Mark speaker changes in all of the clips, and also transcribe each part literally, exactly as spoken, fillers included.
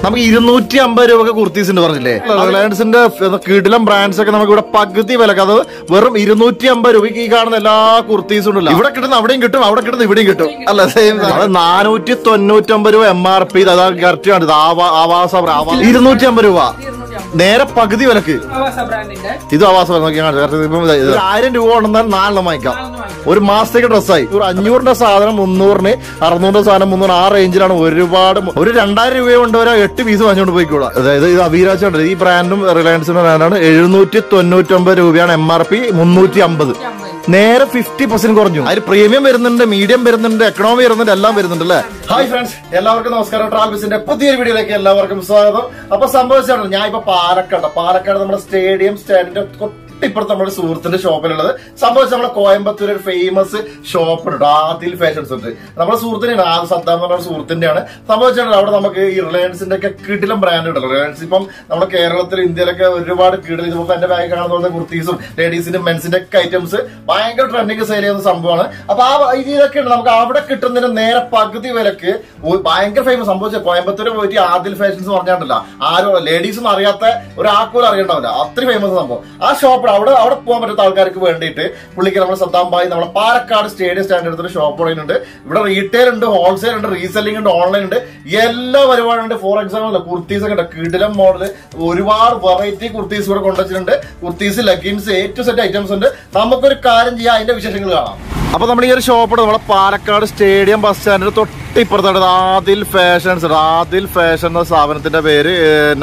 Speaker 1: നമുക്ക് ഇരുന്നൂറ്റി അമ്പത് രൂപ കുർത്തീസ് ഉണ്ട് പറഞ്ഞില്ലേ? റിലയൻസിന്റെ കിടിലം ബ്രാൻഡ്സ് ഒക്കെ നമുക്ക് ഇവിടെ പകുതി വിലക്ക്, അത് വെറും ഇരുന്നൂറ്റി അമ്പത് രൂപയ്ക്ക് ഈ കാണുന്ന എല്ലാ കുർത്തീസും ഉണ്ടല്ലോ. ഇവിടെ കിട്ടുന്ന അവിടെയും കിട്ടും, അവിടെ കിട്ടുന്ന ഇവിടെയും കിട്ടും അല്ല, സെയിം. നാനൂറ്റി തൊണ്ണൂറ്റി അമ്പത് രൂപ എം ആർ പി. അതാ കറക്റ്റ് ആണ്. ആവാസ ഇരുന്നൂറ്റി അമ്പത് രൂപ നേരെ പകുതി വിലക്ക്. ഇത് ആവാസ ആയിരം രൂപ ഉണ്ടെന്നാൽ നാലെണ്ണം വാങ്ങിക്കാം. ഒരു മാസത്തേക്ക് ഡ്രസ്സായി. ഒരു അഞ്ഞൂറിന്റെ സാധനം മുന്നൂറിന്, അറുന്നൂറിന്റെ സാധനം മുന്നൂറ്, ആ റേഞ്ചിലാണ്. ഒരുപാട് ഒരു രണ്ടായിരം രൂപ കൊണ്ടുവരാ എട്ട് പീസ് വാങ്ങിച്ചോണ്ട് പോയിക്കോളാം. അതായത് ഇത് അഭിരാജുണ്ട്. ഈ ബ്രാൻഡും റിലയൻസിന്റെ ബ്രാൻഡാണ്. എഴുന്നൂറ്റി തൊണ്ണൂറ്റി ഒമ്പത് രൂപയാണ് എം ആർ പി. മുന്നൂറ്റി അമ്പത് നേരെ ഫിഫ്റ്റി പെർസെന്റ് കുറഞ്ഞു. അതിൽ പ്രീമിയം വരുന്നുണ്ട്, മീഡിയം വരുന്നുണ്ട്, എക്കണോമി വരുന്നുണ്ട്, എല്ലാം വരുന്നുണ്ട് അല്ലേ? ഹായ് ഫ്രണ്ട്സ്, എല്ലാവർക്കും നമസ്കാരം. ട്രാവൽസിന്റെ പുതിയൊരു വീഡിയോയിലേക്ക് എല്ലാവർക്കും സ്വാഗതം. അപ്പൊ സംഭവിച്ചാണ് ഞാൻ ഇപ്പൊ പാലക്കാട് പാലക്കാട് നമ്മുടെ സ്റ്റേഡിയം സ്റ്റാൻഡിന്റെ ഇപ്പുറത്ത് നമ്മുടെ സുഹൃത്തിന്റെ ഷോപ്പിലുള്ളത്. സംഭവിച്ച നമ്മുടെ കോയമ്പത്തൂർ ഒരു ഫേമസ് ഷോപ്പ് ഉണ്ട്, ആദിൽ ഫാഷൻസ് ഉണ്ട്. നമ്മുടെ സുഹൃത്തിനാണ്, ആ സദ്ദാം പറഞ്ഞ സുഹൃത്തിന്റെയാണ്. സംഭവിച്ചാണ് അവിടെ നമുക്ക് ഈ റിലയൻസിന്റെ ഒക്കെ കിടിലം ബ്രാൻഡ് ഉണ്ടല്ലോ. റിലയൻസ് ഇപ്പം നമ്മുടെ കേരളത്തിൽ, ഇന്ത്യയിലൊക്കെ ഒരുപാട് കിടിൽ, ഇതിപ്പോ എന്റെ ബാഗ് കാണുന്ന കുർത്തീസും ലേഡീസിന്റെ മെൻസിന്റെ ഒക്കെ ഐറ്റംസ് ഭയങ്കര ട്രെൻഡിങ് സെയിൽ ചെയ്യുന്ന സംഭവമാണ്. അപ്പൊ ആ ഇതിലൊക്കെ ഉണ്ട് നമുക്ക് അവിടെ കിട്ടുന്നതിന് നേരെ പകുതി വിലക്ക് ഭയങ്കര ഫേമസ്. സംഭവിച്ച കോയമ്പത്തൂർ പോയിട്ട് ആദിൽ ഫാഷൻസ് പറഞ്ഞാണ്ടല്ല, ആരും ലേഡീസ് ഒന്നും അറിയാത്ത ഒരാൾക്കും അറിയണ്ടാവില്ല, അത്രയും ഫേമസ് സംഭവം. ആ ഷോപ്പ് അവിടെ അവിടെ പോകാൻ പറ്റുന്ന ആൾക്കാർക്ക് വേണ്ടിയിട്ട് പുള്ളിക്ക് നമ്മുടെ സദ്ദാം ഭായി നമ്മുടെ പാലക്കാട് സ്റ്റേഡിയം സ്റ്റാൻഡ് എടുത്തൊരു ഷോപ്പ് തുടങ്ങിയിട്ടുണ്ട്. ഇവിടെ റീറ്റെയിൽ ഉണ്ട്, ഹോൾസെയിൽ ഉണ്ട്, റീസെല്ലിംഗ് ഉണ്ട്, ഓൺലൈൻ ഉണ്ട്, എല്ലാ പരിപാടിയുണ്ട്. ഫോർ എക്സാമ്പിൾ കുർത്തീസ് ഒക്കെ ഉണ്ട്, കിടിലം മോഡല്, ഒരുപാട് വെറൈറ്റി കുർത്തീസ് ഇവിടെ കൊണ്ടുവച്ചിട്ടുണ്ട്. Kurtis, leggings, A two set items ഉണ്ട്. നമുക്കൊരു കാര്യം ചെയ്യാം, അതിന്റെ വിശേഷങ്ങൾ കാണാം. അപ്പൊ നമ്മൾ ഈ ഒരു ഷോപ്പ് നമ്മുടെ പാലക്കാട് സ്റ്റേഡിയം ബസ് സ്റ്റാൻഡിന് തൊട്ടിപ്പുറത്താണ് ആദിൽ ഫാഷൻസ്. ആദിൽ ഫാഷൻ എന്ന സ്ഥാപനത്തിന്റെ പേര്.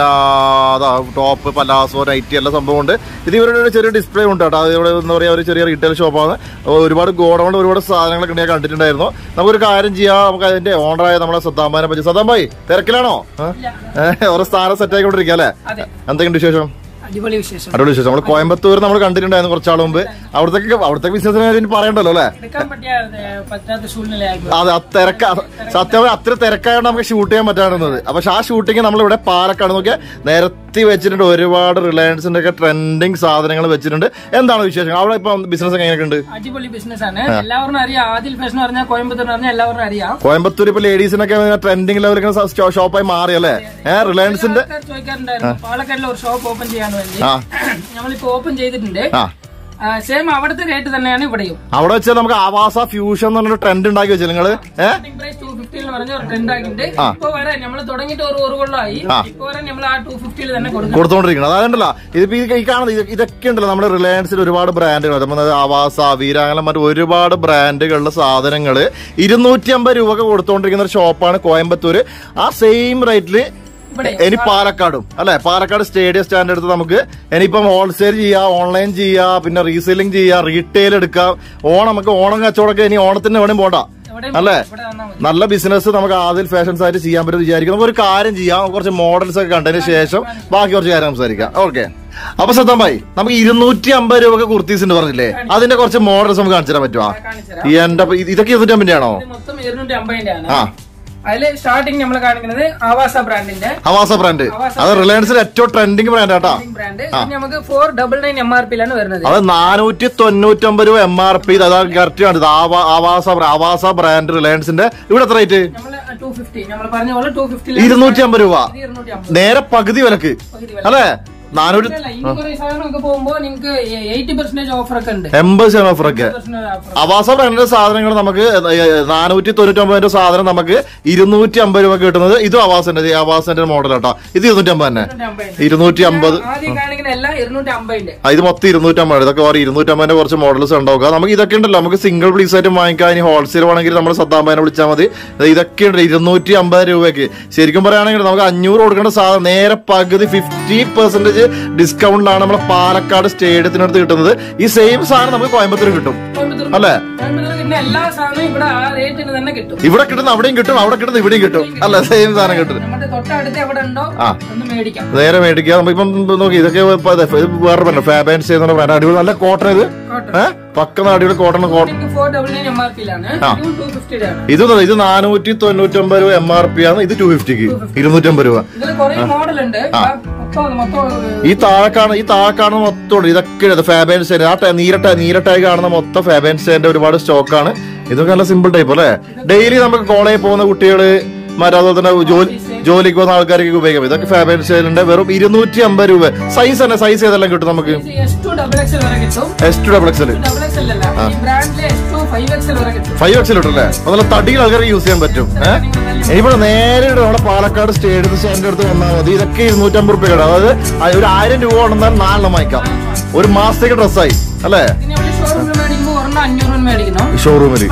Speaker 1: ടോപ്പ്, പലാസോ, നൈറ്റി എല്ലാ സംഭവം ഉണ്ട്. ഇത് ഇവരുടെ ചെറിയ ഡിസ്പ്ലേ ഉണ്ട് കേട്ടോ. അത് ഇവിടെ എന്താ പറയാ, ഒരു ചെറിയ റീറ്റെയിൽ ഷോപ്പാണ്. ഒരുപാട് ഗോഡൗണ്ട്, ഒരുപാട് സാധനങ്ങളൊക്കെ ഞാൻ കണ്ടിട്ടുണ്ടായിരുന്നു. നമുക്കൊരു കാര്യം ചെയ്യാം, നമുക്ക് അതിന്റെ ഓണറായ നമ്മളെ സദ്ദാംബാനെ പറ്റി. സദ്ദാം ഭായി തിരക്കിലാണോ? ഏഹ് ഓരോ സ്ഥാനം സെറ്റ് ആയിക്കൊണ്ടിരിക്കുക അല്ലേ? എന്തൊക്കെയുണ്ട് വിശേഷം?
Speaker 2: അടിപൊളി വിശേഷം.
Speaker 1: അടിപൊളി വിശേഷം. നമ്മൾ കോയമ്പത്തൂർ നമ്മൾ കണ്ടിട്ടുണ്ടായിരുന്നു കുറച്ചാൾ മുമ്പ്. അവിടത്തേക്ക് അവിടുത്തെ ബിസിനസിനെ പറയണ്ടല്ലോ അല്ലേ? അതെ, തിരക്ക സത്യം അത്ര തിരക്കായോണ്ട് നമുക്ക് ഷൂട്ട് ചെയ്യാൻ പറ്റാറുന്നത്. പക്ഷെ ആ ഷൂട്ടിങ് നമ്മളിവിടെ പാലക്കാട് നോക്കിയാൽ നിരത്തി വെച്ചിട്ടുണ്ട്. ഒരുപാട് റിലയൻസിന്റെ ഒക്കെ ട്രെൻഡിങ് സാധനങ്ങൾ വെച്ചിട്ടുണ്ട്. എന്താണ് വിശേഷം അവിടെ ഇപ്പൊ ബിസിനസ് എങ്ങനെയൊക്കെ ഉണ്ട്?
Speaker 2: അടിപൊളി ബിസിനസ് ആണ്, എല്ലാവർക്കും അറിയാം. ആദിൽ ഫാഷൻ പറഞ്ഞാൽ കോയമ്പത്തൂർ പറഞ്ഞാൽ എല്ലാവർക്കും അറിയാം.
Speaker 1: കോയമ്പത്തൂർ ഇപ്പൊ ലേഡീസിനൊക്കെ ട്രെൻഡിങ് ലെവലൊക്കെ ഷോപ്പായി മാറിയല്ലേ? ഏഹ് റിലയൻസിന്റെ
Speaker 2: ചോദിക്കാറുണ്ടായിരുന്നു പാലക്കാടിലെ ഒരു ഷോപ്പ് ഓപ്പൺ ചെയ്യാൻ വേണ്ടി. നമ്മളിപ്പോ ഓപ്പൺ ചെയ്തിട്ടുണ്ട്. സെയിം അവിടുത്തെ റേറ്റ് തന്നെയാണ് ഇവിടെയും. അവിടെ വെച്ചാൽ നമുക്ക് ആവാസ ഫ്യൂഷൻ എന്ന് പറഞ്ഞൊരു ട്രെൻഡ് ഉണ്ടാക്കി വെച്ചാൽ നിങ്ങള് ടു ഫിഫ്റ്റിയിൽ പറഞ്ഞ ഒരു ട്രെൻഡ് ആക്കിയിട്ട് ഇപ്പൊ വരെ നമ്മള് തുടങ്ങിയിട്ട് ഒരു ഒരു കൊള്ളായി. ഇപ്പൊ വരെ നമ്മൾ ആ ടു ഫിഫ്റ്റിയിൽ തന്നെ
Speaker 1: കൊടുത്തോണ്ടിരിക്കണം. അതാണ്ടല്ലോ ഇതിപ്പോ ഈ കാണുന്നത് ഇതൊക്കെ ഉണ്ടല്ലോ നമ്മുടെ റിലയൻസിൽ ഒരുപാട് ബ്രാൻഡുകൾ, ആവാസ, വീര, അങ്ങനെ മറ്റു ഒരുപാട് ബ്രാൻഡുകളുടെ സാധനങ്ങള് ഇരുന്നൂറ്റി അമ്പത് രൂപ കൊടുത്തോണ്ടിരിക്കുന്ന ഒരു ഷോപ്പാണ് കോയമ്പത്തൂര്. ആ സെയിം റേറ്റില് ഇനി പാലക്കാടും അല്ലെ? പാലക്കാട് സ്റ്റേഡിയം സ്റ്റാൻഡ് എടുത്ത് നമുക്ക് ഇനിയിപ്പം ഹോൾസെയിൽ ചെയ്യാം, ഓൺലൈൻ ചെയ്യാം, പിന്നെ റീസെല്ലിംഗ് ചെയ്യാം, റീറ്റെയിൽ എടുക്കാം. ഓണം നമുക്ക് ഓണം കച്ചവടമൊക്കെ ഇനി ഓണത്തിന് വേണേലും പോണ്ട അല്ലെ? നല്ല ബിസിനസ് നമുക്ക് ആദിൽ ഫാഷൻസ് ആയിട്ട് ചെയ്യാൻ പറ്റും വിചാരിക്കും. നമുക്ക് ഒരു കാര്യം ചെയ്യാം, കുറച്ച് മോഡൽസ് ഒക്കെ കണ്ടതിന് ശേഷം ബാക്കി കുറച്ച് കാര്യം സംസാരിക്കാം. ഓക്കെ. അപ്പൊ സദ്ദാം ഭായി, നമുക്ക് ഇരുന്നൂറ്റി അമ്പത് രൂപ കുർത്തീസ് ഉണ്ട് പറഞ്ഞില്ലേ? അതിന്റെ കുറച്ച് മോഡൽസ് നമുക്ക് കാണിച്ചു തരാൻ പറ്റുമോ? എന്റെ ഇതൊക്കെ ഇരുന്നൂറ്റി അമ്പതിന്റെ ആണോ? ആ,
Speaker 2: അതില് സ്റ്റാർട്ടിങ് നമ്മൾ കാണിക്കുന്നത് ആവാസ ബ്രാൻഡിന്റെ.
Speaker 1: ആവാസ ബ്രാൻഡ് അത് റിലയൻസിന്റെ ഏറ്റവും ട്രെൻഡിങ് ബ്രാൻഡ് ആട്ടാ.
Speaker 2: നമുക്ക് four double nine M R പിയിലാണ് വരുന്നത്.
Speaker 1: അത് നാനൂറ്റി തൊണ്ണൂറ്റി ഒമ്പത് രൂപ എം ആർ പി. അതാ കറക്റ്റ് ആണ്. ആവാസ ആവാസ ബ്രാൻഡ് റിലയൻസിന്റെ. ഇവിടെ എത്ര റേറ്റ്? ഇരുന്നൂറ്റി അമ്പത് രൂപ നേരെ പകുതി വിലക്ക് അല്ലേ? നാനൂറ്റി എൺപത് ശതമാനം ഓഫറൊക്കെ. ആവാസ ബ്രാൻഡിന്റെ സാധനങ്ങൾ നമുക്ക് നാനൂറ്റി തൊണ്ണൂറ്റി ഒമ്പതിന്റെ സാധനം നമുക്ക് ഇരുന്നൂറ്റി അമ്പത് രൂപ കിട്ടുന്നത്. ഇതും ആവാസിന്റെ ആവാസിന്റെ മോഡൽ കേട്ടോ. ഇത് ഇരുന്നൂറ്റി അമ്പത് തന്നെ. ഇരുന്നൂറ്റി അമ്പത് ഇത് മൊത്തം ഇരുന്നൂറ്റി അമ്പത്. ഇതൊക്കെ ഓരോ ഇരുന്നൂറ്റി അമ്പതിന്റെ കുറച്ച് മോഡൽസ് ഉണ്ടാവുക. നമുക്ക് ഇതൊക്കെ ഉണ്ടല്ലോ, നമുക്ക് സിംഗിൾ പീസ് ആയിട്ട് വാങ്ങിക്കാൻ. ഇനി ഹോൾസെയിൽ വേണമെങ്കിൽ നമ്മൾ സദ്ദാംബാനെ വിളിച്ചാൽ മതി. ഇതൊക്കെ ഉണ്ട് ഇരുന്നൂറ്റി അമ്പത് രൂപയ്ക്ക്. ശരിക്കും പറയുകയാണെങ്കിൽ നമുക്ക് അഞ്ഞൂറ് കൊടുക്കേണ്ട സാധനം നേരെ പകുതി ഫിഫ്റ്റി പെർസെന്റേജ് ഡിസ്കൗണ്ടിലാണ് നമ്മുടെ പാലക്കാട് സ്റ്റേഡിയത്തിനടുത്ത് കിട്ടുന്നത്. ഈ സെയിം സാധനം നമുക്ക് കോയമ്പത്തൂർ കിട്ടും അല്ലെ? ഇവിടെ കിട്ടുന്ന അവിടെയും കിട്ടും, അവിടെ കിട്ടുന്ന ഇവിടെയും കിട്ടും അല്ലെ? സെയിം സാധനം കിട്ടും. നേരെ മേടിക്കുക. നമുക്കിപ്പം നോക്കി ഇതൊക്കെ വേറെ പറഞ്ഞു ഫാബൻസ് ചെയ്യുന്ന ബ്രാൻഡ്. അടിപൊളി നല്ല കോട്ടൺ. ഇത് ഏഹ് പക്ക അടിപൊളി കോട്ടൺ. കോട്ടൺ ഇത് ഇത് നാനൂറ്റി തൊണ്ണൂറ്റി ഒമ്പത് രൂപ എം ആർ പി ആണ്. ഇത് ടു ഫിഫ്റ്റിക്ക് ഇരുന്നൂറ്റി അമ്പത് രൂപ. ഈ താഴെ കാണുന്ന ഈ താഴെ കാണുന്ന മൊത്തം ഇതൊക്കെ ഫാബൻസ്. ആ നീരട്ട നീരട്ടായി കാണുന്ന മൊത്തം ഫാബൻസിന്റെ ഒരുപാട് സ്റ്റോക്കാണ്. ഇതൊക്കെ നല്ല സിമ്പിൾ ടൈപ്പ് അല്ലെ? ഡെയിലി നമുക്ക് കോളേജിൽ പോകുന്ന കുട്ടികള്, മറ്റേ അതുപോലെ തന്നെ ജോലി ജോലിക്ക് പോകുന്ന ആൾക്കാർക്ക് ഉപയോഗിക്കാം. ഇതൊക്കെ ഫാബൻസിന്റെ വെറും ഇരുന്നൂറ്റി അമ്പത് രൂപ. സൈസ് തന്നെ, സൈസ് ഏതെല്ലാം കിട്ടും നമുക്ക്?
Speaker 2: S to double XL
Speaker 1: five XL കിട്ടും അല്ലേ? അതുപോലെ തടിയിൽ ആൾക്കാർക്ക് യൂസ് ചെയ്യാൻ പറ്റും. ഏഹ് ഇവിടെ നേരെ നമ്മുടെ പാലക്കാട് സ്റ്റേഡിയം സ്റ്റാൻഡിന്റെ അടുത്ത് വന്നാൽ മതി. ഇതൊക്കെ ഇരുന്നൂറ്റമ്പത് രൂപ കിട്ടും. അതായത് ഒരു ആയിരം രൂപ കൊണ്ടുവന്നാൽ നാലെണ്ണം വാങ്ങിക്കാം. ഒരു മാസത്തേക്ക് ഡ്രസ്സായി അല്ലേ? ഷോറൂമിൽ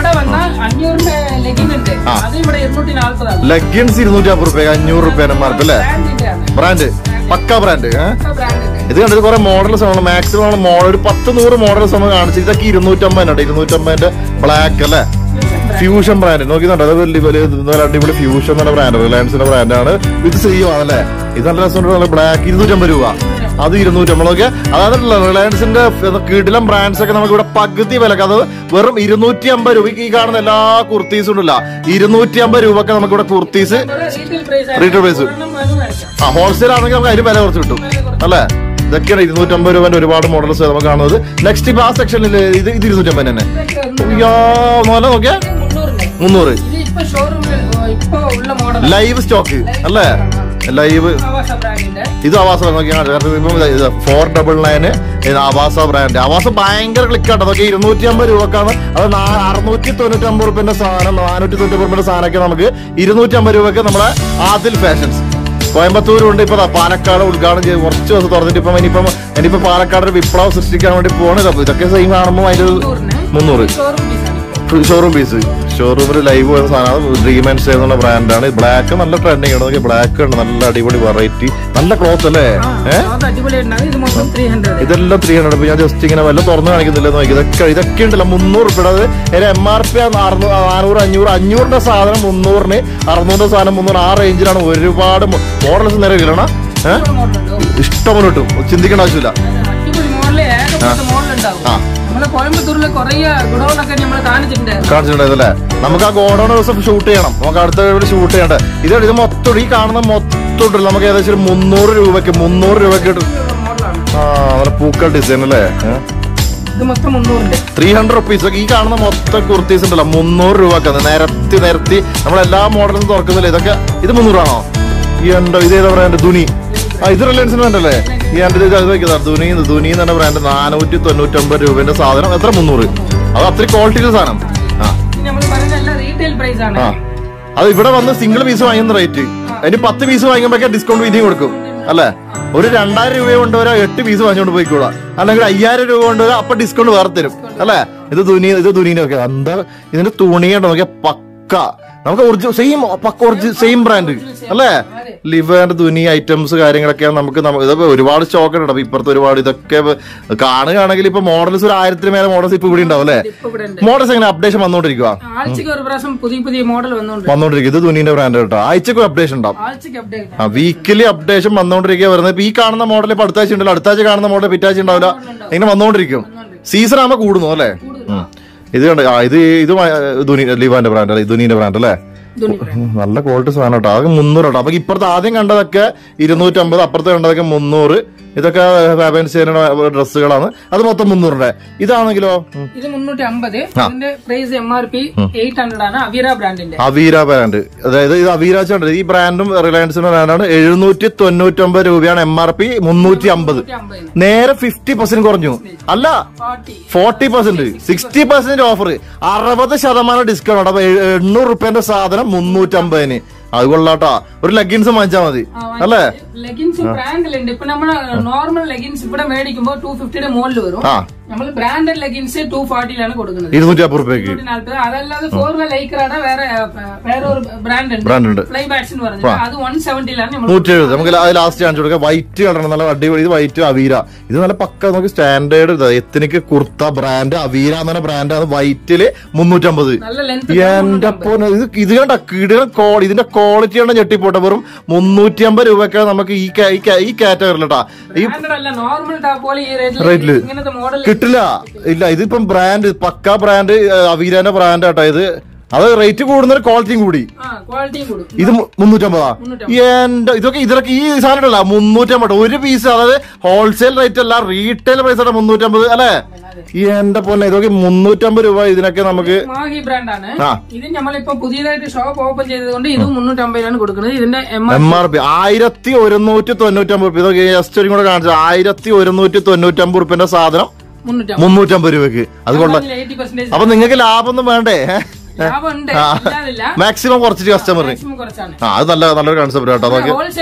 Speaker 1: ലെഗിൻസ് ഇരുന്നൂറ്റി അമ്പത് രൂപ, അഞ്ഞൂറ് രൂപ മാർക്ക് അല്ലേ? ബ്രാൻഡ്, പക്ക ബ്രാൻഡ്. ഇത് കണ്ടിട്ട് കുറെ മോഡൽസ് ആണ്. മാക്സിമം മോഡൽ ഒരു പത്ത് നൂറ് മോഡൽസ് നമ്മൾ കാണിച്ചു. ഇതൊക്കെ ഇരുന്നൂറ്റമ്പതിനുണ്ട്. ഇരുന്നൂറ്റമ്പതിന്റെ ബ്ലാക്ക് അല്ലേ? ഫ്യൂഷൻ ബ്രാൻഡ് നോക്കിയിട്ടുണ്ടോ? അത് വലിയ അടിപൊളി ഫ്യൂഷൻ എന്ന ബ്രാൻഡ്, റിലയൻസിന്റെ ബ്രാൻഡാണ്. ഇത് സെയിം ആണല്ലേ? ഇത് നല്ല രസമുണ്ട്. ബ്ലാക്ക് ഇരുന്നൂറ്റമ്പത് രൂപ, അത് ഇരുന്നൂറ്റമ്പത്. നോക്കിയാ അതായത് റിലയൻസിന്റെ കിടിലം ബ്രാൻഡ്സ് ഒക്കെ നമുക്ക് ഇവിടെ പകുതി വിലക്ക്, അത് വെറും ഇരുന്നൂറ്റി അമ്പത് രൂപയ്ക്ക് ഈ കാണുന്ന എല്ലാ കുർത്തീസും ഉണ്ടല്ല, ഇരുന്നൂറ്റി അമ്പത് രൂപക്ക് നമുക്ക് ഇവിടെ കുർത്തീസ് റീറ്റെയിൽ പ്രൈസ്. ആ ഹോൾസെയിൽ ആണെങ്കിൽ നമുക്ക് അതിന് വില കുറച്ച് കിട്ടും അല്ലേ? ഇതൊക്കെയാണ് ഇരുന്നൂറ്റമ്പത് രൂപന്റെ ഒരുപാട് മോഡൽസ് നമുക്ക് കാണുന്നത്. നെക്സ്റ്റ് ഇപ്പൊ ആ സെക്ഷനിൽ ഇത് ഇത് ഇരുന്നൂറ്റമ്പത് തന്നെ. നോക്കിയാ മുന്നൂറ് ലൈവ് സ്റ്റോക്ക് അല്ലേ? ലൈവ് ഇത് ആവാസ നോക്കിയാൽ four double nine Avaasa brand. Avaasa ഭയങ്കര ക്ലിക്കാട്ടോ. അതൊക്കെ ഇരുന്നൂറ്റി അമ്പത് രൂപക്കാണ്. അത് അറുന്നൂറ്റി തൊണ്ണൂറ്റി അമ്പത് റുപ്യന്റെ സാധനം, നാനൂറ്റി തൊണ്ണൂറ്റി റുപ്യന്റെ സാധനമൊക്കെ നമുക്ക് ഇരുന്നൂറ്റി അമ്പത് രൂപക്ക് നമ്മുടെ ആദിൽ ഫാഷൻസ് കോയമ്പത്തൂരുണ്ട്. ഇപ്പൊ പാലക്കാട് ഉദ്ഘാടനം ചെയ്ത് കുറച്ച് ദിവസം തുറന്നിട്ട് ഇപ്പം ഇനിയിപ്പം ഇനിയിപ്പോ പാലക്കാട് ഒരു വിപ്ലവം സൃഷ്ടിക്കാൻ വേണ്ടി പോകണത്. അപ്പൊ ഇതൊക്കെ സെയിം കാണുമ്പോൾ അതിന്റെ മുന്നൂറ് ഷോറൂം പീസ്. ഷോറൂമിൽ ലൈവ് വരുന്ന സാധനം ഡ്രീം ആൻഡ് സേവ് എന്നുള്ള ബ്രാൻഡാണ്. ബ്ലാക്ക് നല്ല ട്രെൻഡിങ് ആണ്. ബ്ലാക്ക് ഉണ്ട്, നല്ല അടിപൊളി വെറൈറ്റി, നല്ല ക്ലോത്ത് അല്ലേ? ഇതെല്ലാം ത്രീ ഹൺഡ്രഡ്. ഞാൻ ജസ്റ്റ് ഇങ്ങനെ വല്ല തുറന്നു കാണിക്കുന്നില്ല നോക്കി. ഇതൊക്കെ ഇതൊക്കെ ഉണ്ടല്ലോ മുന്നൂറ് റുപ്യ. അത് എം ആർ പി നാനൂറ് അഞ്ഞൂറ് അഞ്ഞൂറിന്റെ സാധനം മുന്നൂറിന്, അറുന്നൂറിന്റെ സാധനം മുന്നൂറ്. ആ റേഞ്ചിലാണ് ഒരുപാട് മോഡൽസ് നേരെ കിട്ടണ. ഏഹ് ഇഷ്ടംപോലെ കിട്ടും, ചിന്തിക്കേണ്ട ആവശ്യമില്ല. കാണിച്ചിട്ടുണ്ടായിരുന്നല്ലേ? നമുക്ക് ആ ഗോഡൌൺ ദിവസം ഷൂട്ട് ചെയ്യണം. നമുക്ക് അടുത്ത ഷൂട്ട് ചെയ്യണ്ടേ? ഇത് ഇത് മൊത്തം ഈ കാണുന്ന മൊത്തം ഉണ്ടല്ലോ നമുക്ക് ഏകദേശം ഒരു മുന്നൂറ് രൂപക്ക് മുന്നൂറ് രൂപക്ക് ആ നമ്മുടെ പൂക്കൾ ഡിസൈൻ അല്ലേ? ത്രീ ഹൺഡ്രഡ് റുപ്പീസ് ഒക്കെ ഈ കാണുന്ന മൊത്തം കുർത്തീസ് ഉണ്ടല്ലോ മുന്നൂറ് രൂപക്ക് നിരത്തി നിരത്തി നമ്മളെല്ലാ മോഡൽസും തുറക്കുന്നില്ല. ഇതൊക്കെ ഇത് മുന്നൂറാണോ? ഈ ഉണ്ടോ? ഇത് ഏതാ ബ്രാൻഡ്? തുണി. ആ ഇത് റിലയൻസിന് വേണ്ടല്ലേ? ഈ എൻ്റെ ഇത് വയ്ക്കുന്ന തുണി തുണി എന്ന് പറഞ്ഞ ബ്രാൻഡ് നാനൂറ്റി തൊണ്ണൂറ്റൊമ്പത് രൂപന്റെ സാധനം. എത്ര? മുന്നൂറ്. അത് അത്ര ക്വാളിറ്റിയുടെ സാധനം. ആ അത് ഇവിടെ വന്ന് സിംഗിൾ പീസ് വാങ്ങുന്ന റേറ്റ്. അതിന് പത്ത് പീസ് വാങ്ങിക്കുമ്പോഴൊക്കെ ഡിസ്കൗണ്ട് വീതിയും കൊടുക്കും അല്ലേ? ഒരു രണ്ടായിരം രൂപ കൊണ്ടുവരാ എട്ട് പീസ് വാങ്ങിച്ചോണ്ട് പോയിക്കൂടാ. അല്ലെങ്കിൽ അയ്യായിരം രൂപ കൊണ്ടുവരാ അപ്പൊ ഡിസ്കൗണ്ട് വേറെ തരും അല്ലേ? ഇത് തുണി ഇത് തുണീനൊക്കെ എന്താ ഇതിന്റെ തുണിയുണ്ടോ നോക്കിയാ പക്ക. നമുക്ക് ഒറിജിനൽ സെയിം പക്ക ഒറിജിനൽ സെയിം ബ്രാൻഡ് അല്ലേ? ലിവറിന്റെ തുണി ഐറ്റംസ് കാര്യങ്ങളൊക്കെയാണ് നമുക്ക്. ഇതൊക്കെ ഒരുപാട് സ്റ്റോക്ക് ഉണ്ട്. അപ്പൊ ഇപ്പുറത്ത് ഒരുപാട് ഇതൊക്കെ കാണുകയാണെങ്കിൽ ഇപ്പൊ മോഡൽസ് ഒരു ആയിരത്തിന് മേലെ മോഡൽസ് ഇപ്പൊ ഇവിടെ ഉണ്ടാവും അല്ലേ? മോഡൽസ് എങ്ങനെ അപ്ഡേഷൻ വന്നോണ്ടിരിക്കുക? വന്നോണ്ടിരിക്കും. ഇത് തുണീന്റെ ബ്രാൻഡ് കേട്ടോ. ആഴ്ചക്ക് അപ്ഡേഷൻ ഉണ്ടാവും. ആ വീക്കിലി അപ്ഡേഷൻ വന്നോണ്ടിരിക്കുക വരുന്നത്. ഇപ്പൊ ഈ കാണുന്ന മോഡൽ ഇപ്പൊ അടുത്താഴ്ച ഉണ്ടല്ലോ, അടുത്താഴ്ച കാണുന്ന മോഡൽ പിറ്റാഴ്ച ഉണ്ടാവില്ല. ഇങ്ങനെ വന്നോണ്ടിരിക്കും. സീസൺ ആകുമ്പോ കൂടുന്നു അല്ലേ? ഇത് കണ്ട ഇത് ഇത് ലിവാന്റെ ബ്രാൻഡ് അല്ലേ? ദുനീന്റെ ബ്രാൻഡ് അല്ലേ? നല്ല ക്വാളിറ്റി സാധനം കേട്ടോ. അതൊക്കെ മുന്നൂറ് കേട്ടോ. അപ്പൊ ഇപ്പുറത്ത് ആദ്യം കണ്ടതൊക്കെ ഇരുന്നൂറ്റമ്പത്, അപ്പുറത്ത് കണ്ടതൊക്കെ മുന്നൂറ്. ഇതൊക്കെ ഫാബൻസിയുടെ ഡ്രസ്സുകളാണ്. അത് മൊത്തം മുന്നൂറിന്റെ. ഇതാണെങ്കിലോ
Speaker 2: ഇത് മുന്നൂറ്റി അമ്പത്. Price M R P eight hundred ആണ്. അവീര ബ്രാൻഡിന്റെ
Speaker 1: അവീര ബ്രാൻഡ്. അതായത് ഇത് അവീര ഉണ്ട്. ഈ ബ്രാൻഡും റിലയൻസിന്റെ ബ്രാൻഡാണ്. എഴുന്നൂറ്റി തൊണ്ണൂറ്റൊമ്പത് രൂപയാണ് എം ആർ പി. മുന്നൂറ്റി അമ്പത്. നേരെ ഫിഫ്റ്റി പെർസെന്റ് കുറഞ്ഞു അല്ല, forty percent sixty percent offer, അറുപത് ശതമാനം ഡിസ്കൗണ്ട്. അപ്പൊ എണ്ണൂറ് റുപ്യന്റെ സാധനം മുന്നൂറ്റമ്പതിന്. അത് കൊള്ളാട്ടാ. ഒരു ലെഗിൻസ് വാങ്ങിച്ചാൽ മതി അല്ലേ?
Speaker 2: ലെഗിൻസ് ബ്രാൻഡിലുണ്ട്. ഇപ്പൊ നമ്മള് നോർമൽ ലെഗിൻസ് ഇവിടെ മേടിക്കുമ്പോ ടു ഫിഫ്റ്റിയുടെ മുകളിൽ വരും. നമ്മൾ ബ്രാൻഡഡ് ലെഗിൻസ് ടു ഫോർട്ടിയിലാണ് കൊടുക്കുന്നത്.
Speaker 1: ഇരുന്നൂറ്റി അമ്പത് രൂപയ്ക്ക്.
Speaker 2: അതല്ലാതെ ഫോർ വേ ലൈക്രാടെ വേറെ വേറെ ഒരു ബ്രാൻഡ് ഉണ്ട്, ഫ്ലൈ ബാറ്റ്സ് എന്ന് പറഞ്ഞത്. അത് വൺ സെവന്റിയിലാണ്.
Speaker 1: നൂറ്റി എഴുപത്. നമുക്ക് ലാസ്റ്റ് കാണിച്ചു കൊടുക്കാം. വൈറ്റ് കളർ നല്ല അടിപൊളി. ഇത് വൈറ്റ് അവീര. ഇത് നല്ല പക്ക നമുക്ക് standard ethnic kurta brand Aveera എന്ന് പറഞ്ഞ ബ്രാൻഡ്. വൈറ്റില് മുന്നൂറ്റമ്പത്. എന്റെ ഇത് ഇത് കണ്ട കിടിലൻ കോൾ. ഇതിന്റെ ക്വാളിറ്റിയാണ് ഞെട്ടിപ്പോട്ടെ. വെറും മുന്നൂറ്റി അമ്പത് രൂപയ്ക്ക് നമുക്ക് ഈ ഈ കാറ്റഗറിയിലട്ടാ ഈ റേറ്റില് കിട്ടില്ല. ഇല്ല ഇതിപ്പം ബ്രാൻഡ് പക്ക ബ്രാൻഡ് അവീരാന്റെ ബ്രാൻഡ് ആട്ടോ. ഇത് അത് റേറ്റ് കൂടുന്ന ക്വാളിറ്റിയും കൂടി. ഇത് മുന്നൂറ്റമ്പതാ. എന്റെ ഇതൊക്കെ ഇതിലൊക്കെ ഈ സാധനം ഉണ്ടല്ല മുന്നൂറ്റമ്പത് ഒരു പീസ്. അതായത് ഹോൾസെയിൽ റേറ്റ് അല്ല, റീറ്റെയിൽ പ്രൈസ് ആണ് മുന്നൂറ്റമ്പത് അല്ലെ. എന്റെ പൊന്നെ ഇതൊക്കെ മുന്നൂറ്റമ്പത് രൂപ ഇതിനൊക്കെ നമുക്ക്.
Speaker 2: മാഹി ബ്രാൻഡാണ് ഇത്. നമ്മളിപ്പോ പുതിയതായിട്ട് ഷോപ്പ് ഓപ്പൺ ചെയ്തതുകൊണ്ട് ഇത് മുന്നൂറ്റമ്പതിനാണ് കൊടുക്കുന്നത്. ഇതിന്റെ എം
Speaker 1: ആർ പി ആയിരത്തി ഒരുന്നൂറ്റി തൊണ്ണൂറ്റമ്പത് രൂപ. ഇതൊക്കെ ജസ്റ്റ് കൂടെ കാണിച്ചു. ആയിരത്തി ഒരുന്നൂറ്റി തൊണ്ണൂറ്റമ്പത് റുപ്യന്റെ സാധനം മുന്നൂറ്റമ്പത് രൂപയ്ക്ക്. അതുകൊണ്ട് അപ്പൊ നിങ്ങൾക്ക് ലാഭമൊന്നും വേണ്ടേ? മാക്സിമം കുറച്ചിട്ട് കസ്റ്റമറിന്. ആ അത് നല്ല നല്ലൊരു കൺസെപ്റ്റ് കേട്ടോ.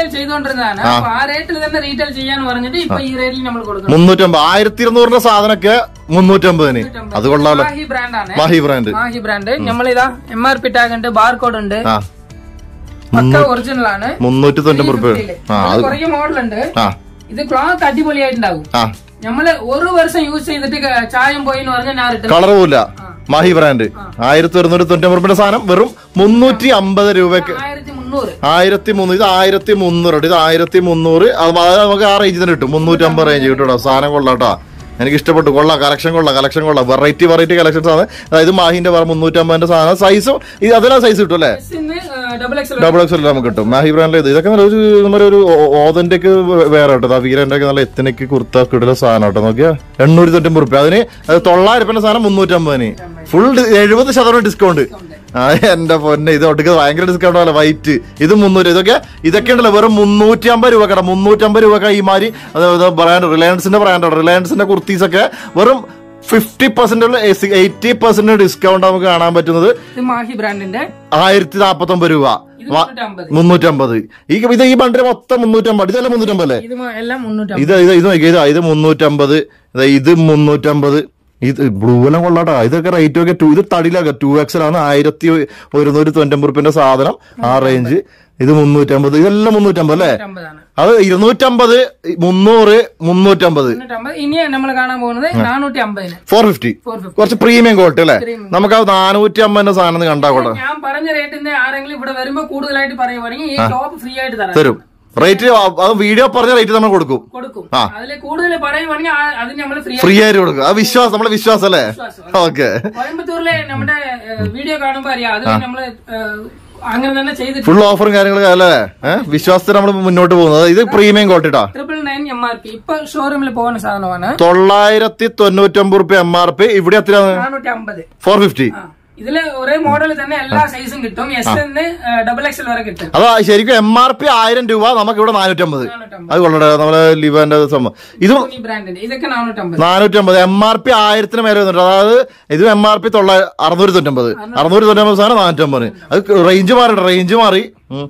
Speaker 1: മുന്നൂറ്റമ്പത് ആയിരത്തി ഇരുന്നൂറിന്റെ സാധനമൊക്കെ മുന്നൂറ്റമ്പതിന്. അത് കൊള്ളാലോ. മാഹി ബ്രാൻഡ്.
Speaker 2: മാഹി ബ്രാൻഡ് നമ്മളിതാ എം ആർ പി ടാഗ് ഉണ്ട്, ബാർകോഡ് ഉണ്ട്, ഒറിജിനൽ ആണ്.
Speaker 1: മുന്നൂറ്റി തൊണ്ണൂറ് രൂപ.
Speaker 2: കുറേ മോഡൽ ഉണ്ട്. ഇത് ക്ലോത്ത് അടിപൊളിയായിട്ടുണ്ടാവും. നമ്മള് ഒരു വർഷം യൂസ് ചെയ്തിട്ട് ചായം പോയി എന്ന് പറഞ്ഞാൽ
Speaker 1: കളർ പോവില്ല. മാഹി ബ്രാൻഡ് ആയിരത്തി ഒരുന്നൂറ്റി തൊണ്ണൂറ്റി രൂപയുടെ സാധനം വെറും മുന്നൂറ്റി അമ്പത് രൂപയ്ക്ക്. ആയിരത്തി മുന്നൂറ്. ഇത് ആയിരത്തി മുന്നൂറ്. ഇത് ആയിരത്തി മുന്നൂറ്. അത് നമുക്ക് ആ റേഞ്ചിൽ തന്നെ കിട്ടും. മുന്നൂറ്റി അമ്പത് റേഞ്ച് കിട്ടും. സാധനം കൊള്ളാട്ടോ. എനിക്ക് ഇഷ്ടപ്പെട്ടു. കൊള്ളാം. കളക്ഷൻ കൊള്ളാം. കളക്ഷൻ കൊള്ളാം. വെറൈറ്റി വെറൈറ്റി കളക്ഷൻസ് ആണ്. അതായത് മാഹിന്റെ വേറെ മുന്നൂറ്റമ്പതിന്റെ സാധനം. സൈസും ഇത് അതിലാ സൈസ് കിട്ടും അല്ലേ? ഡബിൾ എക്സ് എല്ലാം നമുക്ക് കിട്ടും. മാഹി ബ്രാൻഡിൽ ഇത് ഇതൊക്കെ ഒരു നമ്മുടെ ഒരു ഓതന്റെ ഒക്കെ വേറെ കേട്ടോ. വീരന്റെ ഒക്കെ നല്ല എത്തനിക്ക് കുർത്ത കിട്ടുന്ന സാധനം കേട്ടോ. നോക്കിയാ എണ്ണൂറ്റി തൊണ്ണൂറ് റുപ്യ. അതിന് തൊള്ളായിരം രൂപയുടെ സാധനം മുന്നൂറ്റമ്പതിന്. ഫുൾ എഴുപത് ശതമാനം ഡിസ്കൗണ്ട്. ആ എന്റെ പൊന്നെ ഇത് ഒട്ടുക്ക് ഭയങ്കര ഡിസ്കൗണ്ട് അല്ല. വൈറ്റ് ഇത് മുന്നൂറ്. ഇതൊക്കെ ഇതൊക്കെ ഉണ്ടല്ലോ വെറും മുന്നൂറ്റി അമ്പത് രൂപ കേട്ടോ. മുന്നൂറ്റമ്പത് രൂപ ഈ മാതിരി ബ്രാൻഡ് റിലയൻസിന്റെ ബ്രാൻഡാണ്. റിലയൻസിന്റെ കുർത്തീസ് ഒക്കെ വെറും fifty percent eighty percent discount നമുക്ക് കാണാൻ പറ്റുന്നത്.
Speaker 2: മാഹി ബ്രാൻഡിന്റെ ആയിരത്തി
Speaker 1: നാപ്പത്തി ഒമ്പത് രൂപ. മുന്നൂറ്റമ്പത്. ഈ ഇത് ഈ ബണ്ടിന് മൊത്തം മുന്നൂറ്റമ്പത്. ഇതെല്ലാം മുന്നൂറ്റമ്പത് അല്ലേ? ഇത് ഇത് ഇത് നോക്കിയത് ഇത് മുന്നൂറ്റമ്പത്. ഇത് മുന്നൂറ്റമ്പത്. ഇത് ബ്ലൂ എല്ലാം കൊള്ളാട്ടാ. ഇതൊക്കെ റേറ്റ് ഒക്കെ ടു ഇത് തടിയിലാക്കുക. ടു എക്സലാണ്. ആയിരത്തി ഒരുന്നൂറ്റി തൊണ്ണൂറ്റമ്പത് റുപ്യന്റെ സാധനം. ആ റേഞ്ച്. ഇത് മുന്നൂറ്റമ്പത്. ഇതെല്ലാം മുന്നൂറ്റമ്പത് അല്ലേ? അത് ഇരുന്നൂറ്റമ്പത്, മുന്നൂറ്, മുന്നൂറ്റമ്പത്.
Speaker 2: ഇനി നമ്മൾ കാണാൻ പോകുന്നത് നാനൂറ്റി അമ്പതിന്
Speaker 1: ഫോർ ഫിഫ്റ്റി. കുറച്ച് പ്രീമിയം ക്വാളിറ്റി അല്ലേ? നമുക്ക് അത് നാനൂറ്റി അമ്പതിന്റെ സാധനം കണ്ടാ കൂടെ.
Speaker 2: ഞാൻ പറഞ്ഞ റേറ്റിന്റെ ആരെങ്കിലും ഇവിടെ വരുമ്പോ കൂടുതലായിട്ട് പറയുവാണെങ്കിൽ ഈ ടോപ്പ് ഫ്രീ ആയിട്ട് തരും.
Speaker 1: റേറ്റ് അത് വീഡിയോ പറഞ്ഞ റേറ്റ് നമ്മൾ കൊടുക്കും. ഫ്രീ ആയിട്ട് കൊടുക്കും. ആ വിശ്വാസം നമ്മളെ വിശ്വാസം അല്ലേ? ഓക്കെ.
Speaker 2: കോയമ്പത്തൂരിലെ നമ്മുടെ വീഡിയോ കാണുമ്പോ അറിയാം. അത് നമ്മള് അങ്ങനെ തന്നെ ചെയ്ത്
Speaker 1: ഫുൾ ഓഫറും കാര്യങ്ങളൊക്കെ അല്ലേ? വിശ്വാസത്തിൽ നമ്മൾ മുന്നോട്ട് പോകുന്നത്. ഇത് premium quality.
Speaker 2: Triple nine M R P. ഇപ്പൊ ഷോറൂമിൽ പോകുന്ന സാധനമാണ്.
Speaker 1: തൊള്ളായിരത്തി തൊണ്ണൂറ്റൊമ്പത് റുപ്യ എം ആർ പി. ഇവിടെ എത്രയാണ്?
Speaker 2: നാനൂറ്റി അമ്പത്.
Speaker 1: Four fifty.
Speaker 2: ഇതില് ഒരേ മോഡൽ തന്നെ എല്ലാ സൈസും കിട്ടും. എസ് എന്ന് ഡബിൾ എക്സൽ വരെ കിട്ടും.
Speaker 1: അതാ ശരിക്കും എം ആർ പി ആയിരം രൂപ. നമുക്ക് ഇവിടെ നാനൂറ്റമ്പത്. അത് കൊള്ളട്ടെ. നമ്മളെ ലിവന്റെ സംഭവം. ഇതും
Speaker 2: ഇതൊക്കെ നാനൂറ്റമ്പത്.
Speaker 1: നാനൂറ്റമ്പത്. എം ആർ പി ആയിരത്തിന് മേലെ വന്നിട്ട്. അതായത് ഇത് എം ആർ പി തൊള്ളായിരം അറുന്നൂറ്റി തൊണ്ണൂറ്റമ്പത്. അറുന്നൂറ്റി തൊണ്ണൂറ്റമ്പത് സാധനം നാനൂറ്റമ്പത്. അത് റേഞ്ച് മാറി റേഞ്ച് മാറി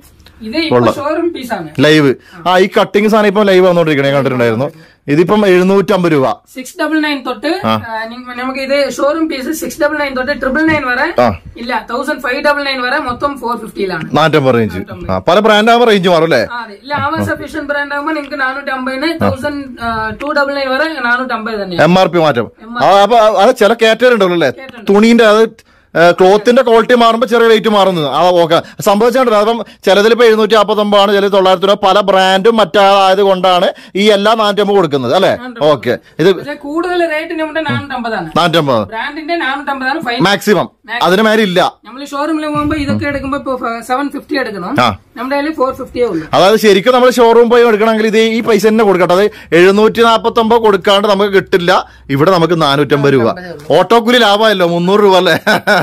Speaker 1: ലൈവ്. ആ ഈ കട്ടിങ് സാധനം ഇപ്പൊ ലൈവ് വന്നോണ്ടിരിക്കണേ കണ്ടിട്ടുണ്ടായിരുന്നു. ഇതിപ്പം എഴുന്നൂറ്റമ്പത് രൂപ.
Speaker 2: സിക്സ് ഡബിൾ നയൻ തൊട്ട് നമുക്ക് ഇത് showroom piece six double nine തൊട്ട് ട്രിപ്പിൾ നയൻ വരെ ഇല്ല തൗസൻഡ് ഫൈവ് ഡബിൾ നയൻ വരെ മൊത്തം ഫോർ ഫിഫ്റ്റിയിലാണ്.
Speaker 1: നാനൂറ്റമ്പത് റേഞ്ച്. പല ബ്രാൻഡ് ആകുമ്പോൾ റേഞ്ച് മാറും അല്ലേ?
Speaker 2: ഇല്ല ആവാൻ സഫീഷ്യന്റ് ബ്രാൻഡ് ആകുമ്പോൾ നിങ്ങൾക്ക് നാനൂറ്റി അമ്പതിന് തൗസൻഡ് ടു ഡബിൾ നയൻ വരെ നാനൂറ്റി അമ്പത് തന്നെ
Speaker 1: എം ആർ പി മാറ്റം. അപ്പൊ അത് ചില കാറ്റഗറി ഉണ്ടല്ലോ അല്ലേ? തുണീന്റെ അത് ക്ലോത്തിന്റെ ക്വാളിറ്റി മാറുമ്പോൾ ചെറിയ റേറ്റ് മാറുന്നത്. ആ ഓക്കെ സംഭവിച്ചിട്ടുണ്ട്. അപ്പം ചിലതിൽ ഇപ്പൊ എഴുന്നൂറ്റി നാൽപ്പത്തി ഒമ്പതാണ്, ചിലത് തൊള്ളായിരത്തി രൂപ. പല ബ്രാൻഡും മറ്റായത് കൊണ്ടാണ് ഈ എല്ലാ നാനൂറ്റമ്പത് കൊടുക്കുന്നത് അല്ലെ? ഓക്കെ. ഇത്
Speaker 2: കൂടുതൽ റേറ്റ് നാനൂറ്റമ്പതാണ്.
Speaker 1: നാനൂറ്റമ്പത്
Speaker 2: ബ്രാൻഡിന്റെ നാനൂറ്റമ്പതാണ്
Speaker 1: മാക്സിമം. അതിന് മേലെ ഇല്ല.
Speaker 2: നമ്മൾ ഷോറൂമിൽ പോകുമ്പോ ഇതൊക്കെ എടുക്കുമ്പോ സെവൻ ഫിഫ്റ്റി എടുക്കണം. നമ്മുടെ കയ്യിൽ ഫോർ ഫിഫ്റ്റിയേ ഉള്ളൂ.
Speaker 1: അതായത് ശരിക്കും നമ്മൾ ഷോറൂം പോയി എടുക്കണമെങ്കിൽ ഇത് ഈ പൈസ തന്നെ കൊടുക്കട്ടെ. അത് എഴുന്നൂറ്റി നാൽപ്പത്തി ഒമ്പത് കൊടുക്കാണ്ട് നമുക്ക് കിട്ടില്ല. ഇവിടെ നമുക്ക് നാനൂറ്റമ്പത് രൂപ. ഓട്ടോക്കൂലി ലാഭമല്ലോ. മുന്നൂറ് രൂപ അല്ലേ?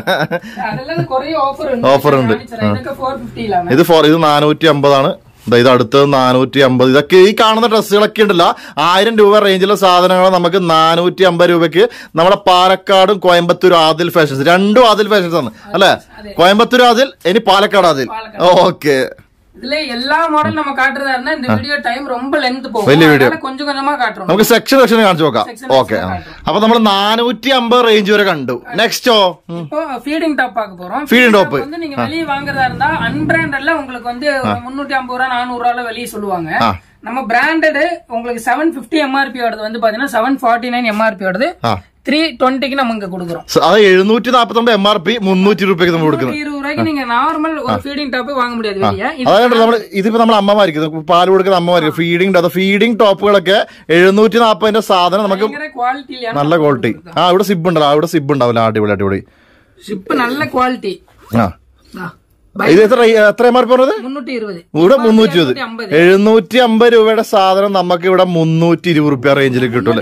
Speaker 1: ഓഫർ ഉണ്ട്. ഇത് ഫോർ ഇത് നാനൂറ്റി അമ്പതാണ്. ഇത് അടുത്തത് നാനൂറ്റി അമ്പത്. ഇതൊക്കെ ഈ കാണുന്ന ഡ്രസ്സുകളൊക്കെ ഉണ്ടല്ലോ ആയിരം രൂപ റേഞ്ചിലെ സാധനങ്ങൾ നമുക്ക് നാനൂറ്റി അമ്പത് രൂപയ്ക്ക് നമ്മുടെ പാലക്കാടും കോയമ്പത്തൂർ ആദിൽ ഫാഷൻസ് രണ്ടും ആദിൽ ഫാഷൻസ് ആണ് അല്ലെ? കോയമ്പത്തൂർ ആദിൽ, ഇനി പാലക്കാട് ആദിൽ. ഓക്കെ.
Speaker 2: இதுல எல்லா மாடல் நம்ம காட்டுறதா இருந்தா இந்த வீடியோ டைம் ரொம்ப லென்த் போகும்.
Speaker 1: വലിയ വീഡിയോ
Speaker 2: கொஞ்சம் கொஞ்சமா காட்டுறோம்.
Speaker 1: നമുക്ക് സെക്ഷൻ സെക്ഷൻ കാണിച്ചു നോക്കാം. ഓക്കെ. അപ്പൊ നമ്മൾ നാനൂറ്റി അമ്പത് റേഞ്ച് വരെ കണ്ടു. നെക്സ്റ്റോ
Speaker 2: இப்போ ஃபீடிங் டாப் பார்க்க போறோம்.
Speaker 1: ஃபீடிங் டாப்
Speaker 2: வந்து நீங்க வெளிய வாங்குறதா இருந்தா அன்பிராண்டட்ல உங்களுக்கு வந்து முன்னூத்தி ஐம்பது ரூபாய் நானூறு ரூபாய்ல வெளிய சொல்லுவாங்க. நம்ம பிராண்டட் உங்களுக்கு செவன் பிப்டி எம்ஆர்பி ஓடுது வந்து பாத்தீங்கன்னா செவன் ஃபார்ட்டி நைன் எம்ஆர்பி ஓடுது. ത്രീ ട്വന്റിക്ക് നമുക്ക് കൊടുക്കണം.
Speaker 1: അത് എഴുന്നൂറ്റി നാപ്പത്തി ഒമ്പത് എം ആർ പി മുന്നൂറ്റി രൂപയ്ക്ക് നമ്മൾ കൊടുക്കുന്നത്.
Speaker 2: ഇരുപത് രൂപയ്ക്ക് നീங்க നോർമൽ ഒരു ഫീഡിംഗ് ടോപ്പ് വാങ്ങ മുടിயாது.
Speaker 1: അതായത് നമ്മൾ ഇതിപ്പോ നമ്മൾ അമ്മമാർക്ക് പാല് കൊടുക്കുന്ന അമ്മമാർക്ക് ഫീഡിംഗ് അത് ഫീഡിംഗ് ടോപ്പുകളൊക്കെ എഴുന്നൂറ്റി നാപ്പതിന്റെ സാധനം നമുക്ക് നല്ല ക്വാളിറ്റി. ആ ഇവിടെ സിബ് ഉണ്ടല്ലോ. ഇവിടെ സിബ് ഉണ്ടാവില്ല. അടിപൊളി അടിപൊളി
Speaker 2: സിബ് നല്ല ക്വാളിറ്റി.
Speaker 1: ഇത് എത്ര എത്ര എം ആർ പി പറഞ്ഞത്? ഇവിടെ മുന്നൂറ്റി ഇരുപത് എഴുന്നൂറ്റി അമ്പത് രൂപയുടെ സാധനം നമുക്ക് ഇവിടെ മുന്നൂറ്റി ഇരുപത് റുപ്യ റേഞ്ചിൽ കിട്ടും.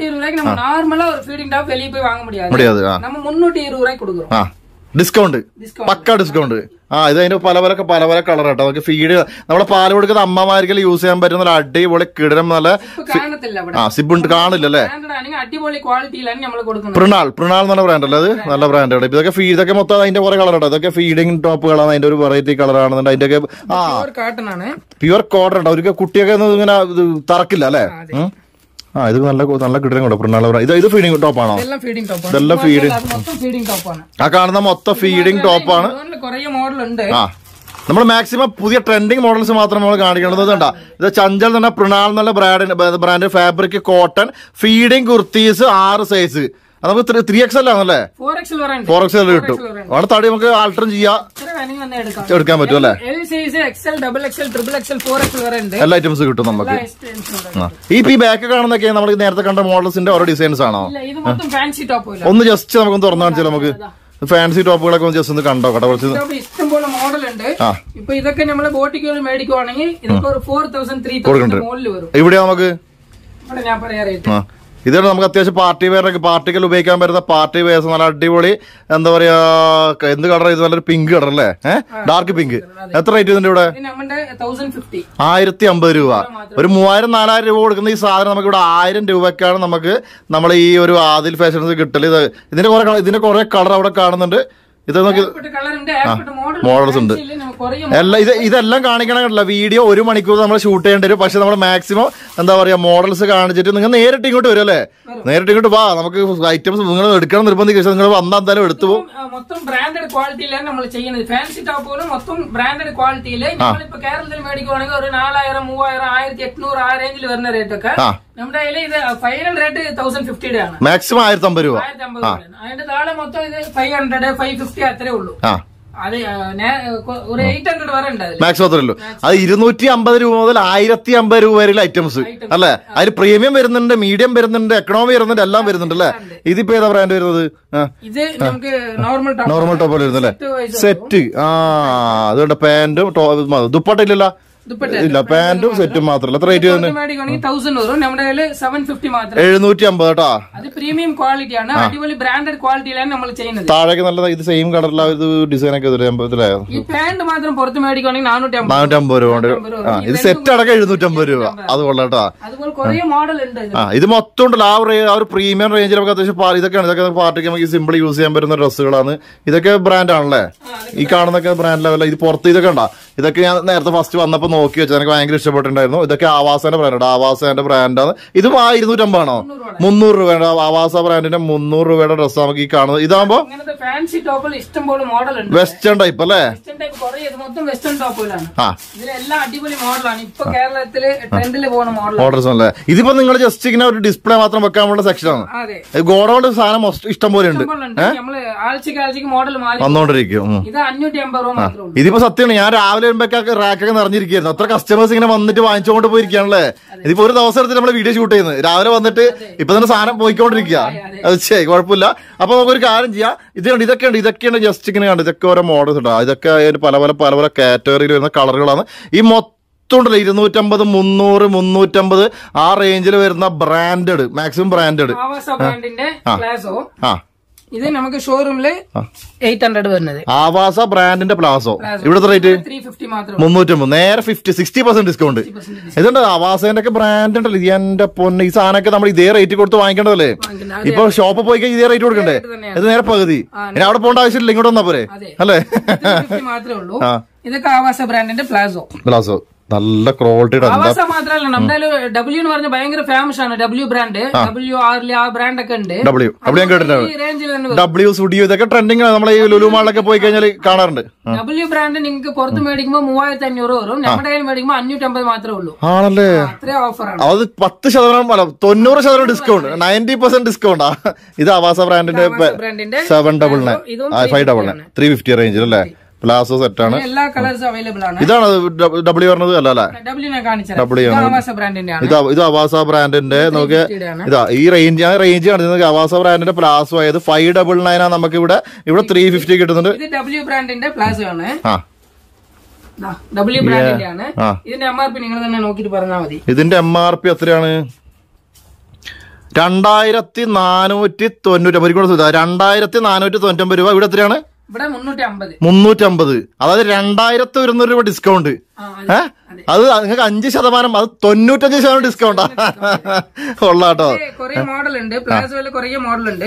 Speaker 1: ഡിസ്കൗണ്ട്, പക്ക ഡിസ്കൗണ്ട്. ആ ഇത് അതിന്റെ പല പല പല പല കളർ കേട്ടോ. നമുക്ക് ഫീഡ് നമ്മളെ പാല് കൊടുക്കുന്ന അമ്മമാർക്ക് യൂസ് ചെയ്യാൻ പറ്റുന്ന നല്ല അടിപൊളി കിടനം നല്ല ആ സിബുണ്ട് കാണില്ലല്ലേ. പ്രണാൾ പ്രണാൾ എന്നുള്ള ബ്രാൻഡ് അല്ലേ അത്? നല്ല ബ്രാൻഡാണ്. ഇതൊക്കെ ഫീഡ് ഇതൊക്കെ മൊത്തം അതിന്റെ കുറെ കളർ കേട്ടോ. ഇതൊക്കെ ഫീഡിങ് ടോപ്പുകളാണ്. അതിന്റെ ഒരു വെറൈറ്റി കളറാണ്. അതിന്റെ ഒക്കെ ആ പ്യുവർ കോട്ടൺ ഉണ്ടോ. ഒരു കുട്ടിയൊക്കെ ഇങ്ങനെ തറക്കില്ല അല്ലേ. ആ ഇത് നല്ല നല്ല കിടനം കൂടെ പ്രണാൾ. ഇത് ഇത് ഫീഡിംഗ് ടോപ്പാണോ? ഇതെല്ലാം ഫീഡിംഗ് ആ കാണുന്ന മൊത്തം ഫീഡിംഗ് ടോപ്പാണ്. ആ നമ്മൾ മാക്സിമം പുതിയ ട്രെൻഡിങ് മോഡൽസ് മാത്രം നമ്മൾ കാണിക്കേണ്ടത്. കണ്ടാ ഇത് ചഞ്ചൽ എന്ന് പറഞ്ഞ പ്രണാൾ എന്നുള്ള brand brand fabric cotton feeding kurtis ആറ് സൈസ്. നമുക്ക് ത്രീ എക്സ് എൽ ആണല്ലേ? ഫോർ എക്സ് എൽ കിട്ടും. അവിടെ തടി നമുക്ക് ആൾട്ടർ ചെയ്യാം, എടുക്കാൻ പറ്റും അല്ലേ? എല്ലാ ഐറ്റംസ് കിട്ടും നമുക്ക്. ഈ പി ബാക്ക് കാണുന്നൊക്കെ നമ്മൾ നേരത്തെ കണ്ട മോഡൽസിന്റെ ഓരോ ഡിസൈൻസ് ആണോ? ഒന്ന് ജസ്റ്റ് നമുക്കൊന്ന് തുറന്നു കാണിച്ചാൽ നമുക്ക് ഫാൻസി ടോപ്പുകളൊക്കെ ഒന്ന് ജസ്റ്റ് ഒന്ന് കണ്ടോ കേട്ടോ. കുറച്ച്
Speaker 2: ഇഷ്ടംപോലെ മോഡൽ ഉണ്ട്. ഇപ്പൊ ഇതൊക്കെ നമ്മള് ബോട്ടിക്ക് മേടിക്കുവാണെങ്കിൽ ഇതൊക്കെ ഒരു four thousand three thousand model വരും.
Speaker 1: ഇവിടെ നമുക്ക്
Speaker 2: ഞാൻ പറയാ
Speaker 1: ഇതാണ് നമുക്ക് അത്യാവശ്യം പാർട്ടി വെയറൊക്കെ പാർട്ടിക്കൽ ഉപയോഗിക്കാൻ പറ്റുന്ന പാർട്ടി വെയർസ്. നല്ല അടിപൊളി എന്താ പറയാ എന്ത് കളർ ഇത്? നല്ലൊരു പിങ്ക് കളർ അല്ലേ? ഏഹ് ഡാർക്ക് പിങ്ക്. എത്ര റേറ്റ് ഇതിന്റെ ഇവിടെ? ആയിരത്തി അമ്പത് രൂപ. ഒരു മൂവായിരം നാലായിരം രൂപ കൊടുക്കുന്ന ഈ സാധനം നമുക്ക് ഇവിടെ ആയിരം രൂപക്കാണ് നമുക്ക് നമ്മൾ ഈ ഒരു ആദിൽ ഫാഷൻസ് കിട്ടല്. ഇത് ഇതിന്റെ കുറെ ഇതിന്റെ കുറെ കളർ അവിടെ കാണുന്നുണ്ട്. ഇത് നോക്കി മോഡൽസ് ഉണ്ട് എല്ലാം. ഇത് ഇതെല്ലാം കാണിക്കണമല്ല. വീഡിയോ ഒരു മണിക്കൂർ നമ്മൾ ഷൂട്ട് ചെയ്യേണ്ടി വരും. പക്ഷെ നമ്മൾ മാക്സിമം എന്താ പറയാ മോഡൽസ് കാണിച്ചിട്ട് നിങ്ങൾ നേരിട്ട് ഇങ്ങോട്ട് വരും അല്ലേ? നേരിട്ട് ഇങ്ങോട്ട് വാ. നമുക്ക് ഐറ്റംസ് നിങ്ങൾ എടുക്കണം നിർബന്ധിക്കും. നിങ്ങൾ വന്നാൽ എന്തായാലും എടുത്തു പോകും.
Speaker 2: മൊത്തം ബ്രാൻഡഡ് ക്വാളിറ്റിയിലാണ് നമ്മൾ ചെയ്യുന്നത്. ഫാൻസി ടോപ്പുകളും മൊത്തം ബ്രാൻഡഡ് ക്വാളിറ്റിയിൽ നമ്മളിപ്പോ കേരളത്തിൽ മേടിക്കുവാണെങ്കിൽ ഒരു നാലായിരം മൂവായിരം ആയിരത്തി എട്ടുനൂറ് ആ റേഞ്ചിൽ വരുന്ന റേറ്റ് ഒക്കെ നമ്മുടെ കയ്യിൽ ഇത് ഫൈനൽ റേറ്റ് തൗസൻഡ് ഫിഫ്റ്റിയുടെ ആണ്.
Speaker 1: മാക്സിമം ആയിരത്തി അമ്പത് രൂപ.
Speaker 2: അതിന്റെ താഴെ മൊത്തം ഇത് ഫൈവ് ഹൺഡ്രഡ് ഫൈവ് ഫിഫ്റ്റി അത്രേ ഉള്ളൂ. അത് ഒരു എയ്റ്റ് ഹൺഡ്രഡ് വരെ ഉണ്ട്
Speaker 1: മാക്സിമം അത്രയുള്ളൂ. അത് ഇരുന്നൂറ്റി അമ്പത് രൂപ മുതൽ ആയിരത്തി അമ്പത് രൂപ വരെയുള്ള ഐറ്റംസ് അല്ലേ? അതിൽ പ്രീമിയം വരുന്നുണ്ട്, മീഡിയം വരുന്നുണ്ട്, എക്കണോമി വരുന്നുണ്ട്, എല്ലാം വരുന്നുണ്ട് അല്ലേ? ഇതിപ്പോ ഏതാ ബ്രാൻഡ് വരുന്നത്? നോർമൽ ടോപ്പ് വരുന്നല്ലേ? സെറ്റ്. ആ അതുകൊണ്ട് പാന്റും ദുപ്പട്ട ഇല്ലല്ലോ? ഇല്ല പാന്റും സെറ്റും മാത്രമല്ല. എത്ര റേറ്റ് എഴുന്നൂറ്റി അമ്പത് കേട്ടോ.
Speaker 2: പ്രീമിയം ക്വാളിറ്റിയാണ്. അടിപൊളി ബ്രാൻഡഡ് ക്വാളിറ്റിയിലാണ് നമ്മൾ ചെയ്യുന്നത്.
Speaker 1: താഴേക്ക് നല്ല ഇത് സെയിം കളറിലെ ഡിസൈൻ ഒക്കെ
Speaker 2: പാന്റ് മാത്രം പുറത്ത് മേടിക്കുകയാണെങ്കിൽ നാനൂറ്റി
Speaker 1: നാനൂറ്റി അമ്പത് രൂപ കൊണ്ട്. ഇത് സെറ്റ് അടക്കം എഴുന്നൂറ്റി അമ്പത് രൂപ. അത് കൊള്ളാട്ടോ.
Speaker 2: അതുപോലെ കുറെ മോഡൽ ഉണ്ട്.
Speaker 1: ആ ഇത് മൊത്തം ഉണ്ടല്ലോ ആ ഒരു പ്രീമിയം റേഞ്ചിൽ നമുക്ക് അത്യാവശ്യം ഇതൊക്കെയാണ്. ഇതൊക്കെ പാർട്ടിക്ക് നമുക്ക് സിമ്പിൾ യൂസ് ചെയ്യാൻ പറ്റുന്ന ഡ്രസ്സുകളാണ്. ഇതൊക്കെ ബ്രാൻഡ് ആണല്ലേ? ഈ കാണുന്നൊക്കെ ബ്രാൻഡ് ലെവല. ഇത് പുറത്ത് ഇതൊക്കെ ഉണ്ടോ? ഇതൊക്കെ ഞാൻ നേരത്തെ ഫസ്റ്റ് വന്നപ്പോ നോക്കി വെച്ചാൽ എനിക്ക് ഭയങ്കര ഇഷ്ടപ്പെട്ടിട്ടുണ്ടായിരുന്നു. ഇതൊക്കെ ആവാസന്റെ ബ്രാൻഡ്. ആവാസന്റെ ബ്രാൻഡാണ്. ഇതും ആ ഇരുന്നൂറ്റമ്പതാണോ? മുന്നൂറ് രൂപയുടെ ആവാസ ബ്രാൻഡിന്റെ മുന്നൂറ് രൂപയുടെ ഡ്രസ്സ് നമുക്ക് ഈ കാണുന്നത്. ഇതാകുമ്പോ
Speaker 2: ഫാൻസി ടോപ്പിൽ ഇഷ്ടംപോലെ മോഡൽ ഉണ്ട്.
Speaker 1: വെസ്റ്റേൺ ടൈപ്പ് അല്ലേ?
Speaker 2: വെസ്റ്റേൺ ടോപ്പുകളാണ്. ഇതിലെല്ലാം അടിപൊളി മോഡലാണ്. ഇപ്പൊ കേരളത്തില് ട്രെൻഡിൽ പോകുന്ന
Speaker 1: മോഡൽസ് അല്ലേ? ഇതിപ്പോ നിങ്ങൾ ജസ്റ്റ് ഇങ്ങനെ ഒരു ഡിസ്പ്ലേ മാത്രം വെക്കാനുള്ള സെക്ഷനാണ്. ഗോഡൌണ്ട് സാധനം ഇഷ്ടം പോലെ ഉണ്ട്. വന്നോണ്ടിരിക്കും.
Speaker 2: ഇത് അഞ്ഞൂറ്റി അമ്പത് രൂപ മാത്രമേ ഉള്ളൂ.
Speaker 1: ഇതിപ്പോ സത്യമാണ്. ഞാൻ രാവിലെ വരുമ്പോഴൊക്കെ റാക്കൊക്കെ നിറഞ്ഞിരിക്കുന്നു. അത്ര കസ്റ്റമേഴ്സ് ഇങ്ങനെ വന്നിട്ട് വാങ്ങിച്ചുകൊണ്ട് പോയിരിക്കുകയാണല്ലേ? ഇതിപ്പോ ഒരു ദിവസം എടുത്തിട്ട് നമ്മൾ വീഡിയോ ഷൂട്ട് ചെയ്യുന്നത്. രാവിലെ വന്നിട്ട് ഇപ്പൊ തന്നെ സാധനം പോയിക്കൊണ്ടിരിക്കുക. അത് ശരി, കുഴപ്പമില്ല. അപ്പൊ നമുക്കൊരു കാര്യം ചെയ്യാം. ഇത് കണ്ട് ഇതൊക്കെ ഉണ്ട് ഇതൊക്കെയാണ് ജസ്റ്റ് ഇങ്ങനെ കണ്ട് ഇതൊക്കെ ഓരോ മോഡൽസ് ഉണ്ടാവും. ഇതൊക്കെ പല പല പല പല കാറ്റഗറിയിൽ വരുന്ന കളറുകളാണ്. ഈ മൊത്തം ഉണ്ടല്ലോ ഇരുന്നൂറ്റമ്പത് മുന്നൂറ് മുന്നൂറ്റമ്പത് ആ റേഞ്ചിൽ വരുന്ന ബ്രാൻഡഡ് മാക്സിമം ബ്രാൻഡഡ്. ആ
Speaker 2: ഇത് നമുക്ക് ഷോറൂമില് എയ്റ്റ് ഹൺഡ്രഡ് വരുന്നത്
Speaker 1: ആവാസ ബ്രാൻഡിന്റെ പ്ലാസോ. ഇവിടുത്തെ റേറ്റ് മുന്നൂറ്റമ്പത്. നേരെ ഫിഫ്റ്റി സിക്സ്റ്റി പെർസെന്റ് ഡിസ്കൗണ്ട്. ഇതുണ്ട് ആവാസന്റെ ഒക്കെ ബ്രാൻഡ് ഉണ്ടല്ലോ. ഇത് എന്റെ പൊന്ന്. ഈ സാധനമൊക്കെ നമ്മൾ ഇതേ റേറ്റ് കൊടുത്ത് വാങ്ങിക്കേണ്ടതല്ലേ? ഇപ്പൊ ഷോപ്പിൽ പോയി കഴിഞ്ഞാൽ ഇതേ റേറ്റ് കൊടുക്കണ്ടേ? ഇത് നേരെ പകുതി. ഇനി അവിടെ പോകേണ്ട ആവശ്യമില്ല, ഇങ്ങോട്ട് വന്നാ പോരെ അല്ലേ?
Speaker 2: മാത്രമേ ഉള്ളൂ. ഇതൊക്കെ ആവാസ ബ്രാൻഡിന്റെ പ്ലാസോ.
Speaker 1: പ്ലാസോ നല്ല ക്വാളിറ്റി.
Speaker 2: ആവാസ മാത്രമല്ല നമ്മുടെ ഡബ്ല്യൂ എന്ന് പറഞ്ഞ ഭയങ്കര ഫേമസ് ആണ്. ഡബ്ല്യൂ ബ്രാൻഡ് ഡബ്ല്യൂ ആറില് ആ ബ്രാൻഡ് ഒക്കെ ഉണ്ട്.
Speaker 1: ഡബ്ല്യൂ ഡബ്ല്യൂ കേട്ടിട്ടുണ്ട്. ഡബ്ല്യൂ സ്റ്റുഡിയോ ഇതൊക്കെ ട്രെൻഡിങ് ആണ്. നമ്മൾ ഈ ലുലു മാളിലൊക്കെ പോയി കഴിഞ്ഞാൽ കാണാറുണ്ട്.
Speaker 2: ഡബ്ല്യൂ ബ്രാൻഡ് നിങ്ങൾക്ക് പുറത്ത് മേടിക്കുമ്പോൾ മൂവായിരത്തി അഞ്ഞൂറ് വരും. നമ്മുടെ കയ്യിൽ മേടിക്കുമ്പോൾ അഞ്ഞൂറ്റി അമ്പത് മാത്രമേ ഉള്ളൂ.
Speaker 1: ആണല്ലേ?
Speaker 2: അത്രേ ഓഫറാണ്.
Speaker 1: അത് പത്ത് ശതമാനം അല്ല തൊണ്ണൂറ് ശതമാനം ഡിസ്കൗണ്ട്. Ninety percent ഡിസ്കൗണ്ടാ. ഇത് ആവാസ ബ്രാൻഡിന്റെ seven double nine five double nine three fifty റേഞ്ചിൽ അല്ലേ? പ്ലാസോ സെറ്റ് ആണ്.
Speaker 2: എല്ലാ കളേഴ്സും അവൈലബിൾ ആണ്.
Speaker 1: ഇതാണ് ഡബ്ല്യു പറഞ്ഞത് അല്ല അല്ലേ? ഡബ്ല്യു ഇത് അവാസ ബ്രാൻഡിന്റെ നമുക്ക് ഇതാ ഈ റേഞ്ച് ആ റേഞ്ച് കാണിക്കുന്നത് അവാസ ബ്രാൻഡിന്റെ പ്ലാസോ ആയത് ഫൈവ് ഡബിൾ നയൻ ആണ്. നമുക്ക് ഇവിടെ ഇവിടെ ത്രീ ഫിഫ്റ്റി കിട്ടുന്നുണ്ട്.
Speaker 2: ഡബ്ല്യു ബ്രാൻഡിന്റെ പ്ലാസോ ആണ്. ഡബ്ല്യു ബ്രാൻഡിന്റെ ആണ്. ഇതിന്റെ എം ആർ പി നിങ്ങൾ തന്നെ നോക്കിട്ട് പറഞ്ഞാൽ മതി. ഇതിന്റെ എം ആർ പി എത്രയാണ്? രണ്ടായിരത്തി നാനൂറ്റി തൊണ്ണൂറ്റി രണ്ടായിരത്തി നാനൂറ്റി തൊണ്ണൂറ്റൊമ്പത് രൂപ. ഇവിടെ എത്രയാണ്? മുന്നൂറ്റി അമ്പത്. അതായത് രണ്ടായിരത്തി ഒരുന്നൂറ് രൂപ ഡിസ്കൗണ്ട്. ഏഹ് അത് നിങ്ങൾക്ക് അഞ്ച് ശതമാനം, അത് തൊണ്ണൂറ്റഞ്ച് ശതമാനം ഡിസ്കൗണ്ടാ. കൊള്ളാട്ടോ. കുറെ മോഡൽ ഉണ്ട്, പ്ലാസോയില് കുറെ മോഡൽ ഉണ്ട്.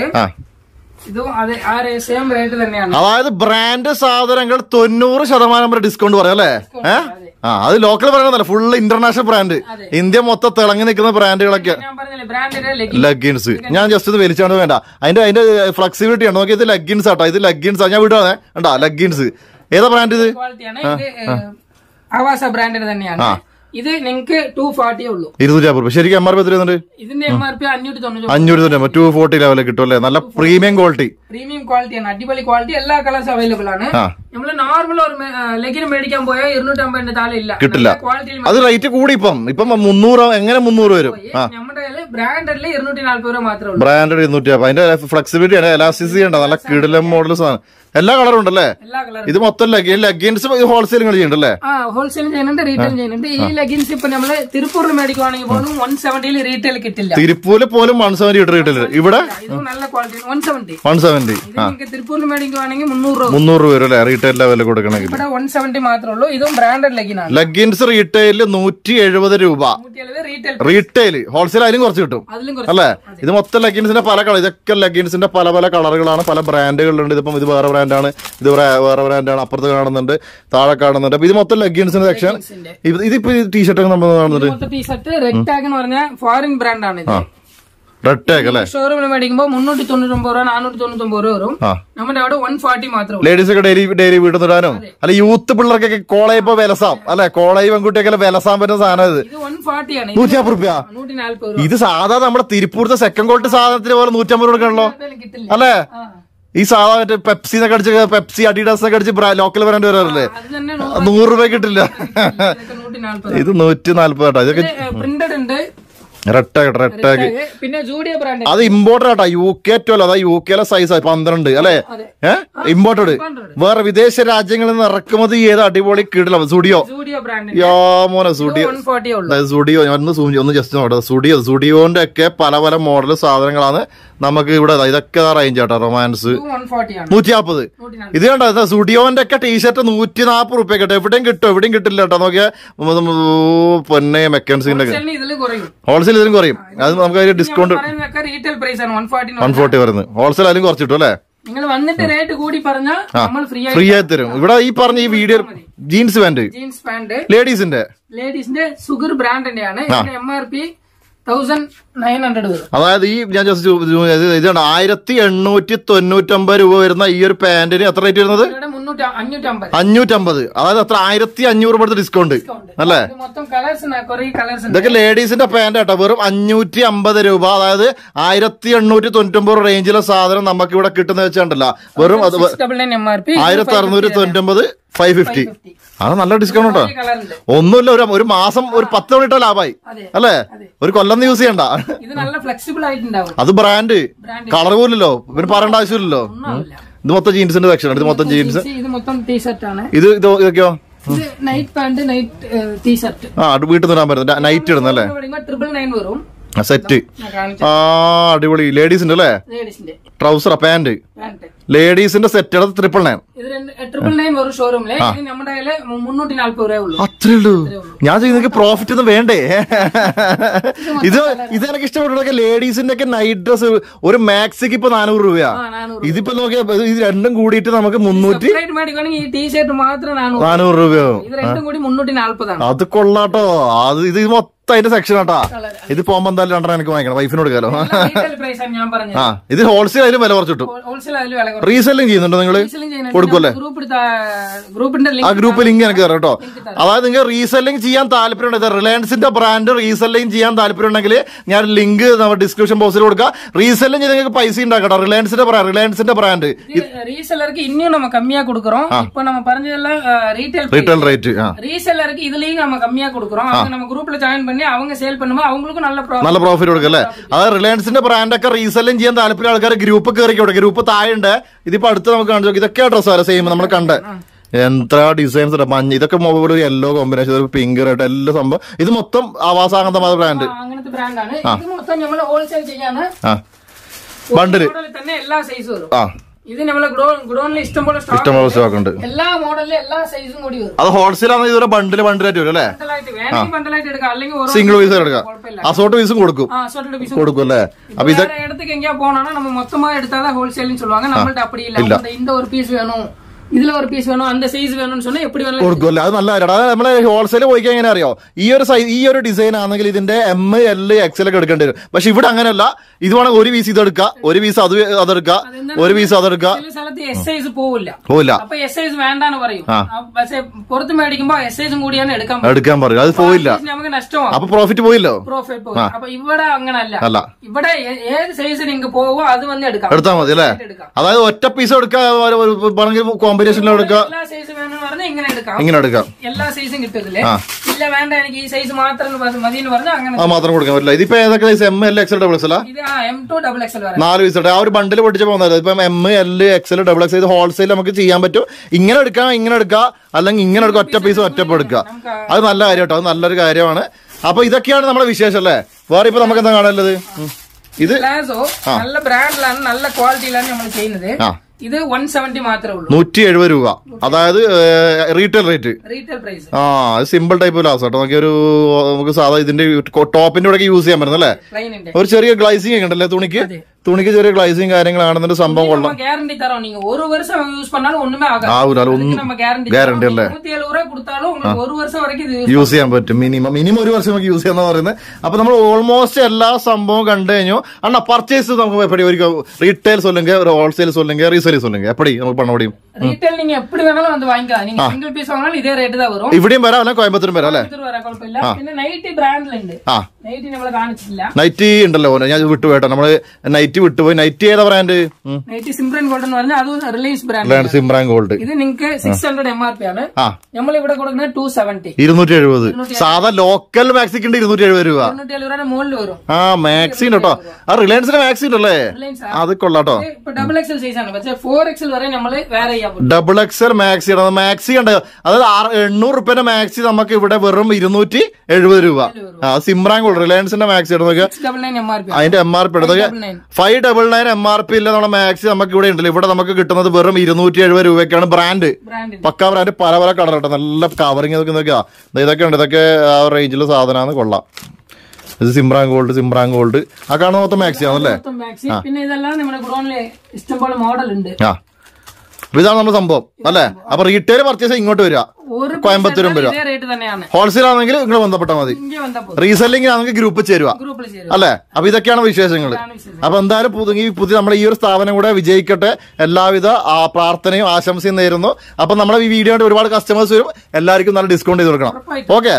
Speaker 1: അതായത് ബ്രാൻഡ് സാധനങ്ങൾ തൊണ്ണൂറ് ശതമാനം വരെ ഡിസ്കൗണ്ട് പറയാം അല്ലേ? ഏഹ് ആ അത് ലോക്കൽ പറയുന്നതല്ല, ഫുള്ള് ഇന്റർനാഷണൽ ബ്രാൻഡ്. ഇന്ത്യ മൊത്തം തിളങ്ങി നിൽക്കുന്ന ബ്രാൻഡുകളൊക്കെ. ലെഗിൻസ് ഞാൻ ജസ്റ്റ് ഇത് വലിച്ചാണ് വേണ്ട, അതിന്റെ അതിന്റെ ഫ്ലെക്സിബിലിറ്റി ആണ്. നോക്കി, ഇത് ലെഗിൻസ് ആട്ടോ. ഇത് ലെഗിൻസ് ആ ഞാൻ വിടുവാ കണ്ടാ. ലെഗിൻസ് ഏതാ ബ്രാൻഡ്? ഇത്
Speaker 2: ആവാസ ബ്രാൻഡിന്റെ തന്നെയാണ്. ഇത് നിങ്ങൾക്ക് ടു ഫോർട്ടി ഉള്ളൂ.
Speaker 1: ഇരുന്നൂറ്റി അമ്പത് രൂപ. ശരിക്കും എം ആർ പി എത്ര വരുന്നുണ്ട്?
Speaker 2: ഇതിന്റെ എം ആർ പി അഞ്ഞൂറ്റി തൊണ്ണൂറ്റി
Speaker 1: അഞ്ഞൂറ്റി തൊണ്ണൂറ്റി ടു ഫോർട്ടി ലെവലിൽ കിട്ടും അല്ലേ? നല്ല പ്രീമിയം ക്വാളിറ്റി.
Speaker 2: പ്രീമിയം ക്വാളിറ്റിയാണ്, അടിപൊളി ക്വാളിറ്റി. എല്ലാ കളേഴ്സും അവൈലബിൾ ആണ്. നമ്മള് നോർമൽ ഒരു ലെഗിന് മേടിക്കാൻ പോയാൽ ഇരുന്നൂറ്റി അമ്പതിന്റെ താഴെ ഇല്ല, കിട്ടില്ല.
Speaker 1: അത് റേറ്റ് കൂടി ഇപ്പം ഇപ്പം മുന്നൂറ് എങ്ങനെ മുന്നൂറ് വരും?
Speaker 2: നമ്മുടെ ബ്രാൻഡില് ഇരുന്നൂറ്റി നാല്പത് രൂപ മാത്രമേ ഉള്ളൂ.
Speaker 1: ബ്രാൻഡ് ഇരുന്നൂറ്റി അമ്പത്. അതിന്റെ ഫ്ലെക്സിബിലിറ്റി ആണ്, എലാസ്റ്റിസിറ്റി ഉണ്ട്, നല്ല കിടിലം മോഡൽസ് ആണ്. എല്ലാ കളറും ഉണ്ടല്ലേ? ഇത് മൊത്തം ലെഗിൻസ് ഹോൾസെയിൽ ചെയ്യുന്നുണ്ടല്ലേ?
Speaker 2: ഹോൾസെയിൽ ചെയ്യുന്നുണ്ട്, റീറ്റെയിൽ ചെയ്യുന്നുണ്ട്. ഈ ലെഗിൻസ് ഇപ്പൊ നമ്മള് തിരുപ്പൂരിൽ മേടിക്കുവാണെങ്കിൽ പോലും വൺ സെവന്റിയിൽ റീറ്റെയിൽ കിട്ടില്ല.
Speaker 1: തിരുപ്പൂരിൽ പോലും വൺ സെവന്റി റീറ്റെയിൽ. ഇവിടെ
Speaker 2: നല്ല quality one seventy
Speaker 1: one seventy
Speaker 2: തിരുപ്പൂരിൽ മേടിക്കുവാണെങ്കിൽ മുന്നൂറ് രൂപ
Speaker 1: മുന്നൂറ് രൂപ വരും അല്ലേ? റീറ്റെയിൽ ലെവലിൽ കൊടുക്കണമെങ്കിൽ
Speaker 2: ഇവിടെ വൺ സെവന്റി മാത്രമേ ഉള്ളൂ. ഇതും ബ്രാൻഡഡ് ലെഗിനാണ്.
Speaker 1: ലെഗിൻസ് റീറ്റെയിൽ നൂറ്റി എഴുപത് രൂപ. റീറ്റെയിൽ ഹോൾസെയിൽ അതിലും കുറച്ച് കിട്ടും അല്ലേ? ഇത് മൊത്തം ലെഗിൻസിന്റെ പല കളർ, ഇതൊക്കെ ലെഗിൻസിന്റെ പല പല കളറുകളാണ്, പല ബ്രാൻഡുകളുണ്ട്. ഇതിപ്പം ഇത് വേറെ ബ്രാൻഡാണ്, ഇത് വേറെ ബ്രാൻഡാണ്, അപ്പുറത്ത് കാണുന്നുണ്ട്, താഴെ കാണുന്നുണ്ട്. അപ്പൊ ഇത് മൊത്തം ലെഗിൻസിന്റെ സെക്ഷൻ. ഇതിപ്പോ ടീഷർട്ട് ഒക്കെ നമ്മൾ കാണുന്നുണ്ട്.
Speaker 2: ടീഷർട്ട് റെഡ് ടാഗ് എന്ന് പറഞ്ഞ ഫോറിൻ ബ്രാൻഡാണ്.
Speaker 1: റെഡ് ടാഗ് അല്ലേ?
Speaker 2: ഷോറൂമിൽ മേടിക്കുമ്പോൾ മുന്നൂറ്റി തൊണ്ണൂറ്റി ഒമ്പത് രൂപ നാനൂറ്റി തൊണ്ണൂറ്റി ഒമ്പത് രൂപ വരും. നമ്മുടെ അവിടെ വൺ ഫോർട്ടി മാത്രം.
Speaker 1: ലേഡീസ് ഒക്കെ ഡെയിലി ഡെയിലി വീട്ടിൽ നിടാനും അല്ല യൂത്ത് പിള്ളേർക്കൊക്കെ കോളേജ് ഇപ്പൊ വിലസാം അല്ലെ? കോളേജ് പെൺകുട്ടിയൊക്കെ വിലസാൻ പറ്റുന്ന സാധനം ഇത്. നൂറ്റി അമ്പത് രൂപ. ഇത് സാധാരണ നമ്മുടെ തിരുപ്പൂരത്തെ സെക്കൻഡ് ക്വാളിറ്റി സാധനത്തിന് പോലെ നൂറ്റമ്പത് കൊടുക്കണല്ലോ അല്ലേ? ഈ സാധാരണ മറ്റേ പെപ്സി എന്നൊക്കെ അടിച്ച് പെപ്സി അഡിഡാസ് ഒക്കെ അടിച്ച് ലോക്കൽ ബ്രാൻഡ് വരാറില്ലേ? നൂറ് രൂപ കിട്ടില്ല. ഇത് നൂറ്റി നാല്പത് കേട്ടോ. ഇതൊക്കെ
Speaker 2: പ്രിന്റഡ് ഉണ്ട്.
Speaker 1: റെഡ് ടാഗ് റെഡ് ടാഗ്
Speaker 2: പിന്നെ ജൂഡിയോ ബ്രാൻഡ്.
Speaker 1: അത് ഇമ്പോർട്ടഡ് ആട്ടാ. യു കെ ട്വൽവ് അതാ യു കെയിലെ സൈസ് പന്ത്രണ്ട് അല്ലെ? ഏഹ് ഇമ്പോർട്ടഡ്. വേറെ വിദേശ രാജ്യങ്ങളിൽ നിന്ന് ഇറക്കുമതി ചെയ്ത അടിപൊളി കിടിലം സുഡിയോ. യോ മോനെ സുഡിയോ സുഡിയോ ഒന്ന് ഒന്ന് ജസ്റ്റ് നോട്ടെ. സുഡിയോ സുഡിയോന്റെ ഒക്കെ പല പല മോഡൽ സാധനങ്ങളാണ് നമുക്ക് ഇവിടെ. ഇതൊക്കെ റേഞ്ച് ആട്ടോ. റൊമാൻസ് നൂറ്റി നാപ്പത്. ഇത് കണ്ടോ സുഡിയോന്റെ ഒക്കെ ടീഷർട്ട് നൂറ്റി നാപ്പത് റുപ്യ കിട്ടും. എവിടെയും കിട്ടും, എവിടെയും കിട്ടില്ല കേട്ടോ. നോക്കിയാ പൊന്നെ മെക്കൻസിന്റെ ഹോൾസെയിൽ ഇതിലും കുറയും. അത് നമുക്ക് അതിന് ഡിസ്കൗണ്ട് വൺ ഫോർട്ടി വരുന്നത്. ഹോൾസെയിൽ അതിലും കുറച്ച് കിട്ടും അല്ലേ?
Speaker 2: നിങ്ങൾ വന്നിട്ട് റേറ്റ് കൂടി പറഞ്ഞാൽ
Speaker 1: ഫ്രീ ആയി തരും. ഇവിടെ ഈ പറഞ്ഞ ഈ video jeans pant
Speaker 2: jeans pant
Speaker 1: ലേഡീസിന്റെ
Speaker 2: ലേഡീസിന്റെ സുഗർ ബ്രാൻഡിന്റെയാണ്. എം ആർ പി
Speaker 1: അതായത് ഈ ഞാൻ ജസ്റ്റ് ഇതാണ് ആയിരത്തി എണ്ണൂറ്റി തൊണ്ണൂറ്റൊമ്പത് രൂപ വരുന്ന ഈ ഒരു പാന്റിന് എത്ര റേറ്റ് വരുന്നത്? അഞ്ഞൂറ്റമ്പത്. അതായത് എത്ര? ആയിരത്തി അഞ്ഞൂറ് രൂപ ഡിസ്കൗണ്ട് അല്ലേ? ഇതൊക്കെ ലേഡീസിന്റെ പാന്റ് കേട്ടോ. വെറും അഞ്ഞൂറ്റി അമ്പത് രൂപ. അതായത് ആയിരത്തി എണ്ണൂറ്റി തൊണ്ണൂറ്റൊമ്പത് റേഞ്ചിലെ സാധനം നമുക്ക് ഇവിടെ കിട്ടുന്ന വെച്ചിട്ടുണ്ടല്ലോ. വെറും ആയിരത്തി അറുന്നൂറ്റി തൊണ്ണൂറ്റൊമ്പത് ഫൈവ് ഫിഫ്റ്റി. അത് നല്ല ഡിസ്കൗണ്ട് ഉണ്ടോ? ഒന്നുമില്ല, ഒരു ഒരു മാസം ഒരു പത്ത് മണി ഇട്ടാൽ ലാഭമായി അല്ലേ? ഒരു കൊല്ലം യൂസ് ചെയ്യണ്ട. അത് ബ്രാൻഡ് കളർ പോലല്ലോ, പിന്നെ പറയേണ്ട ആവശ്യമില്ലല്ലോ. ഇത് മൊത്തം ജീൻസിന്റെ സെക്ഷൻ ആണ്. ഇത് മൊത്തം ജീൻസ്. ഇത് ഇതൊക്കെയോ
Speaker 2: നൈറ്റ് പാന്റ് നൈറ്റ് ടീഷർട്ട്.
Speaker 1: ആ വീട്ടിൽ നിന്നാൻ പറ്റുന്നത് നൈറ്റ് ഇടുന്നല്ലേ?
Speaker 2: ട്രിപ്പിൾ നയൻ വരും
Speaker 1: സെറ്റ്. ആ അടിപൊളി. ലേഡീസിന്റെ അല്ലേ? ട്രൗസർ പാന്റ് ലേഡീസിന്റെ സെറ്റ് എടുത്ത് ട്രിപ്പിൾ നയൻ. അത്രേ ഉള്ളൂ. ഞാൻ നിങ്ങൾക്ക് പ്രോഫിറ്റ് ഒന്നും വേണ്ടേ? ഇത് ഇത് എനിക്ക് ഇഷ്ടപ്പെട്ടതൊക്കെ ലേഡീസിന്റെ ഒക്കെ നൈറ്റ് ഡ്രസ് ഒരു മാക്സിക്ക് ഇപ്പൊ നാനൂറ് രൂപയാ. ഇതിപ്പോ നോക്കിയാ ഇത് രണ്ടും കൂടിയിട്ട് നമുക്ക് മുന്നൂറ്റി നാനൂറ് രൂപയോ? അത് കൊള്ളാട്ടോ. അത് ഇത് മൊത്തം അതിന്റെ സെക്ഷൻ ആട്ടാ. ഇത് പോകുമ്പോ എന്തായാലും രണ്ടെണ്ണം എനിക്ക് വാങ്ങിക്കണം, വൈഫിനോട് കാലോ. ആ ഇത് ഹോൾസെയിൽ അതിലും വില കുറച്ചിട്ടും. റീസെല്ലിംഗ് ചെയ്യുന്നുണ്ടോ നിങ്ങൾ? കൊടുക്കുമല്ലേ? ആ ഗ്രൂപ്പ് ലിങ്ക് എനിക്ക് തരാം കേട്ടോ. അതായത് നിങ്ങൾ റീസെല്ലിംഗ് ചെയ്യാൻ താല്പര്യമുണ്ട്, റിലയൻസിന്റെ ബ്രാൻഡ് റീസെല്ലിംഗ് ചെയ്യാൻ താല്പര്യം ഉണ്ടെങ്കിൽ ഞാൻ ലിങ്ക് നമ്മുടെ ഡിസ്ക്രിപ്ഷൻ ബോക്സിൽ കൊടുക്കാം. റീസെല്ലിംഗ് ചെയ്ത് നിങ്ങൾക്ക് പൈസ ഉണ്ടാക്കട്ടോ. റിലയൻസിന്റെ റിലയൻസിന്റെ ബ്രാൻഡ്
Speaker 2: റീസെല്ലർക്ക് ഇനിയും நம்ம கம்மியா கொடுக்கறோம். இப்போ நம்ம பறஞ்சதெல்லாம் ரீட்டைல்
Speaker 1: ரீட்டைல் ரேட்.
Speaker 2: ரீசெல்லருக்கு இதுலயும் நம்ம கம்மியா கொடுக்கறோம். அவங்க நம்ம குரூப்ல ஜாயின் பண்ணி அவங்க சேல் பண்ணும்போது அவங்களுக்கு நல்ல
Speaker 1: നല്ല പ്രോഫിറ്റ് കൊടുക്കും അല്ലേ? അതായത് റിലയൻസിന്റെ ബ്രാൻഡൊക്കെ റീസെല്ലിംഗ് ചെയ്യാൻ താല്പര്യം ആൾക്കാർ ഗ്രൂപ്പ് കയറിക്കോട്ടെ. ഗ്രൂപ്പ് താഴെയുണ്ട്. ഇതിപ്പോ അടുത്ത് നമുക്ക് കാണിച്ചു നോക്കി. ഇതൊക്കെ ഡ്രസ്സാണ് സെയിം നമ്മൾ കണ്ട്. എത്ര ഡിസൈൻസ് മഞ്ഞ, ഇതൊക്കെ ഒരു യെല്ലോ കോമ്പിനേഷൻ, ഒരു പിങ്ക് റെഡ്, എല്ലാ സംഭവം. ഇത് മൊത്തം ആവാസാകന്തമായ ബ്രാൻഡ്.
Speaker 2: അങ്ങനത്തെ ബ്രാൻഡാണ്. ഇത് മൊത്തം നമ്മൾ ഹോൾസെയിൽ ചെയ്യാണ്.
Speaker 1: ബണ്ടില്
Speaker 2: തന്നെ എല്ലാ സൈസും വരും.
Speaker 1: ആ
Speaker 2: ഇത് നമ്മളെ ഗുഡോണിൽ ഇഷ്ടംപോലെ
Speaker 1: സ്റ്റോക്ക് ഉണ്ട്.
Speaker 2: എല്ലാ മോഡലിലും എല്ലാ സൈസും കൂടി വരും.
Speaker 1: അത് ഹോൾസെയിൽ ആണ്. ഇതൊരു ബണ്ടില് ബണ്ടിലായിട്ട് വരും അല്ലേ?
Speaker 2: ബണ്ടലായിട്ട് എടുക്കാം, അല്ലെങ്കിൽ
Speaker 1: സിംഗിൾ പീസ് എടുക്കാം. അസോർട്ട് പീസും കൊടുക്കും കൊടുക്കും അല്ലേ? അപ്പൊ ഇത്
Speaker 2: இடத்துக்கு எங்கேயா போனோம்னா நம்ம மொத்தமா எடுத்தாதான் ஹோல்சேல்னு சொல்லுவாங்க. நம்மள்ட்ட அப்படி இல்ல. இந்த ஒரு பீஸ் வேணும், இதுல ஒரு பீஸ் வேணும், அந்த സൈസ് വേണമെന്ന് சொன்னா எப்படி വേണം
Speaker 1: കൊടുക്കുമല്ലേ? അത് നല്ല കാര്യം. അതായത് നമ്മള് ഹോൾസെയിൽ പോയിക്കാൻ എങ്ങനെ അറിയോ? ഈ ഒരു സൈസ് ഈ ഒരു ഡിസൈൻ ആണെങ്കിൽ ഇതിന്റെ എം എൽ എക്സൽ ഒക്കെ എടുക്കേണ്ടി വരും. പക്ഷെ ഇവിടെ അങ്ങനെയല്ല. ഇത് വേണമെങ്കിൽ ഒരു പീസ് ഇതെടുക്കാം, ഒരു പീസ് അത് അതെടുക്കാം, ഒരു പീസ് അതെടുക്കാം.
Speaker 2: ചില സ്ഥലത്ത് എസ് സൈസ് പോവില്ല
Speaker 1: പോവില്ല
Speaker 2: അപ്പൊ എസ് സൈസ് വേണ്ടാന്ന് പറയും. പക്ഷെ പുറത്ത് മേടിക്കുമ്പോ എസ് സൈസും കൂടിയാണ് എടുക്കാൻ
Speaker 1: എടുക്കാൻ പറയും. അത് പോയില്ല,
Speaker 2: നമുക്ക് നഷ്ടമാണ്.
Speaker 1: അപ്പൊ പ്രോഫിറ്റ് പോയില്ലോ.
Speaker 2: പ്രോഫിറ്റ് പോയി. അപ്പൊ ഇവിടെ അങ്ങനല്ല. അല്ല, ഇവിടെ ഏത് സൈസ് നിങ്ങൾക്ക് പോവോ അത് വന്ന് എടുക്കാം,
Speaker 1: എടുത്താൽ മതി അല്ലേ? അതായത് ഒറ്റ പീസ് എടുക്കാം, കോമ്പിനേഷനിൽ എടുക്കാം, ഇങ്ങനെ എടുക്കാം.
Speaker 2: എല്ലാ സൈസും കിട്ടില്ലേ? ഇല്ല വേണ്ട എനിക്ക് ഈ സൈസ് മാത്രം മതി എന്ന് പറഞ്ഞാൽ അങ്ങനെ
Speaker 1: മാത്രം കൊടുക്കാൻ പറ്റില്ല. ഇതിപ്പോ ഏതൊക്കെ size? M L XL double XL നാല് പീസ് ഉണ്ട്. ആ ഒരു ബണ്ടിൽ പൊട്ടിച്ച് പോകുന്നത്. ഇപ്പം M L XL double XL ഇത് ഹോൾസെയിൽ നമുക്ക് ചെയ്യാൻ പറ്റും. ഇങ്ങനെ എടുക്കാം, ഇങ്ങനെ എടുക്കാം, അല്ലെങ്കിൽ ഇങ്ങനെ എടുക്കാം. ഒറ്റ പീസ് ഒറ്റപ്പ് എടുക്കുക. അത് നല്ല കാര്യം കേട്ടോ. അത് നല്ലൊരു കാര്യമാണ്. അപ്പൊ ഇതൊക്കെയാണ് നമ്മുടെ വിശേഷം അല്ലേ? വേറെ ഇപ്പൊ നമുക്ക് എന്താ കാണാനുള്ളത്? ഇത്
Speaker 2: നല്ല ബ്രാൻഡിലാണ്, നല്ല ക്വാളിറ്റിയിലാണ് നമ്മൾ ചെയ്യുന്നത്. ഇത് വൺ സെവന്റി മാത്രമേ ഉള്ളൂ.
Speaker 1: നൂറ്റി എഴുപത് രൂപ. അതായത് റീറ്റെയിൽ റേറ്റ്.
Speaker 2: Retail price. ആ
Speaker 1: സിമ്പിൾ ടൈപ്പ് ഗ്ലാസ് കേട്ടോ. നമുക്ക് ഒരു നമുക്ക് സാധാ ഇതിന്റെ ടോപ്പിന്റെ കൂടെ യൂസ് ചെയ്യാൻ പറ്റും അല്ലേ? ഒരു ചെറിയ ഗ്ലൈസിംഗ് ഒക്കെ ഉണ്ടല്ലേ തുണിക്ക്? തുണിക്ക് ചെറിയ ഗ്ലൈസിംഗ് കാര്യങ്ങളാണെന്നൊരു സംഭവം കൊള്ളാം.
Speaker 2: ഗ്യാരണ്ടി തരാം. നിങ്ങൾ ഒരു വർഷം യൂസ് பண்ணாலும் ഒന്നുമേ
Speaker 1: ആകില്ല. ഗ്യാരണ്ടി അല്ലേ?
Speaker 2: ഒരു വർഷം വരെയും
Speaker 1: യൂസ് ചെയ്യാൻ പറ്റും. മിനിമം മിനിമം ഒരു വർഷം നമുക്ക് യൂസ് ചെയ്യാന്ന് പറയുന്നത്. അപ്പൊ നമ്മൾ ഓൾമോസ്റ്റ് എല്ലാ സംഭവം കണ്ടു കഴിഞ്ഞു. അണ്ണാ പർച്ചേസ് നമുക്ക് എപ്പടി ഒരു റീറ്റെയിൽ சொல்லுங்க, ஒரு ஹோல்சேல் சொல்லுங்க, ரீசேல் சொல்லுங்க. எப்படி നമുക്ക് பண்ண முடியும்?
Speaker 2: റീറ്റെയിൽ நீங்க எப்படி வேணாலும் வந்து வாங்கிக்கலாம். நீங்க സിംഗിൾ പീസ് വാങ്ങിയാലും ഇതേ റേറ്റ് தான் വരും.
Speaker 1: ഇവിടെയും വരാം അല്ല കോയമ്പത്തൂരും വരാം അല്ലേ?
Speaker 2: കുഴപ്പമില്ല. പിന്നെ നൈറ്റി ബ്രാൻഡിലുണ്ട്. നൈറ്റി നമ്മൾ കാണിച്ചില്ല.
Speaker 1: നൈറ്റി ഉണ്ടല്ലോ, ഞാൻ വിട്ടു കേട്ടോ. നമ്മള് നൈറ്റി വിട്ടുപോയി. നൈറ്റി ഏതാ ബ്രാൻഡ്?
Speaker 2: നൈറ്റി സിംബ്രാൻ ഗോൾഡ് എന്ന് പറഞ്ഞാൽ അതും റിലയൻസ് ബ്രാൻഡ്.
Speaker 1: സിംബ്രാൻ ഗോൾഡ്.
Speaker 2: ഇത് നിങ്ങൾക്ക് six hundred M R P ആണ്. നമ്മൾ ഇവിടെ കൊടുക്കുന്നത് ടു സെവന്റി
Speaker 1: ഇരുന്നൂറ്റി എഴുപത്. സാധാ ലോക്കൽ മാക്സിക്ക് ഉണ്ട് ഇരുന്നൂറ്റി എഴുപത് രൂപ.
Speaker 2: മുകളിൽ വരും.
Speaker 1: ആ മാക്സി ഉണ്ട് കേട്ടോ. ആ റിലയൻസിന്റെ മാക്സി ഉണ്ടല്ലേ? അത് കൊള്ളാട്ടോ.
Speaker 2: ഡബിൾ എക്സൽ സൈസ് ആണ്. പക്ഷേ ഫോർ എക്സൽ വരെ നമ്മള് വേറെ ചെയ്യാൻ പറ്റും.
Speaker 1: ഡബിൾ എക്സൽ മാക്സി ആണ്. മാക്സി ഉണ്ട്. അതായത് എണ്ണൂറ് റുപ്യന്റെ മാക്സി നമുക്ക് ഇവിടെ വെറും ഇരുന്നൂറ്റി എഴുപത് രൂപ. ആ സിംബ്രാൻ ഗോൾഡ് റിലയൻസിന്റെ മാക്സി ആണ്. അതിന്റെ എം ആർ പി എടുത്തത് five double nine M R P ഇല്ല. നമ്മുടെ മാക്സി നമുക്ക് ഇവിടെ ഉണ്ടല്ലോ. ഇവിടെ നമുക്ക് കിട്ടുന്നത് വെറും ഇരുന്നൂറ്റി എഴുപത് രൂപയ്ക്കാണ്. ബ്രാൻഡ് പക്കാ ബ്രാൻഡ്. പല പല കളർ കേട്ടോ. നല്ല കവറിങ് നോക്കിയാ ഇതൊക്കെ ഉണ്ട്. ഇതൊക്കെ ആ റേഞ്ചിലെ സാധനമാണ്. കൊള്ളാം. ഇത് സിംബ്രാൻ ഗോൾഡ്. സിംബ്രാൻ ഗോൾഡ് ആ കാണുന്ന മൊത്തം മാക്സി ആണല്ലേ?
Speaker 2: പിന്നെ ഇതെല്ലാം നമ്മുടെ ഗുഡോണിലെ ഇഷ്ടംപോലെ മോഡൽ ഉണ്ട്.
Speaker 1: ആ ഇതാണ് നമ്മുടെ സംഭവം അല്ലേ? അപ്പൊ റീറ്റെയിൽ പർച്ചേസ് ഇങ്ങോട്ട് വരിക, കോയമ്പത്തൂരും വരിക. ഹോൾസെയിൽ ആണെങ്കിൽ നിങ്ങൾ ബന്ധപ്പെട്ടാൽ മതി. റീസെല്ലിംഗ് ആണെങ്കിൽ ഗ്രൂപ്പ് ചേരുക അല്ലെ? അപ്പൊ ഇതൊക്കെയാണ് വിശേഷങ്ങൾ. അപ്പൊ എന്തായാലും പുതിയ പുതിയ നമ്മുടെ ഈ ഒരു സ്ഥാപനം കൂടെ വിജയിക്കട്ടെ. എല്ലാവിധ പ്രാർത്ഥനയും ആശംസയും നേരുന്നു. അപ്പൊ നമ്മുടെ ഈ വീഡിയോ ഒരുപാട് കസ്റ്റമേഴ്സ് വരും. എല്ലാവർക്കും നല്ല ഡിസ്കൗണ്ട് ചെയ്ത് കൊടുക്കണം. ഓക്കെ,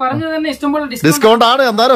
Speaker 1: ഡിസ്കൗണ്ട് ആണ് എന്തായാലും.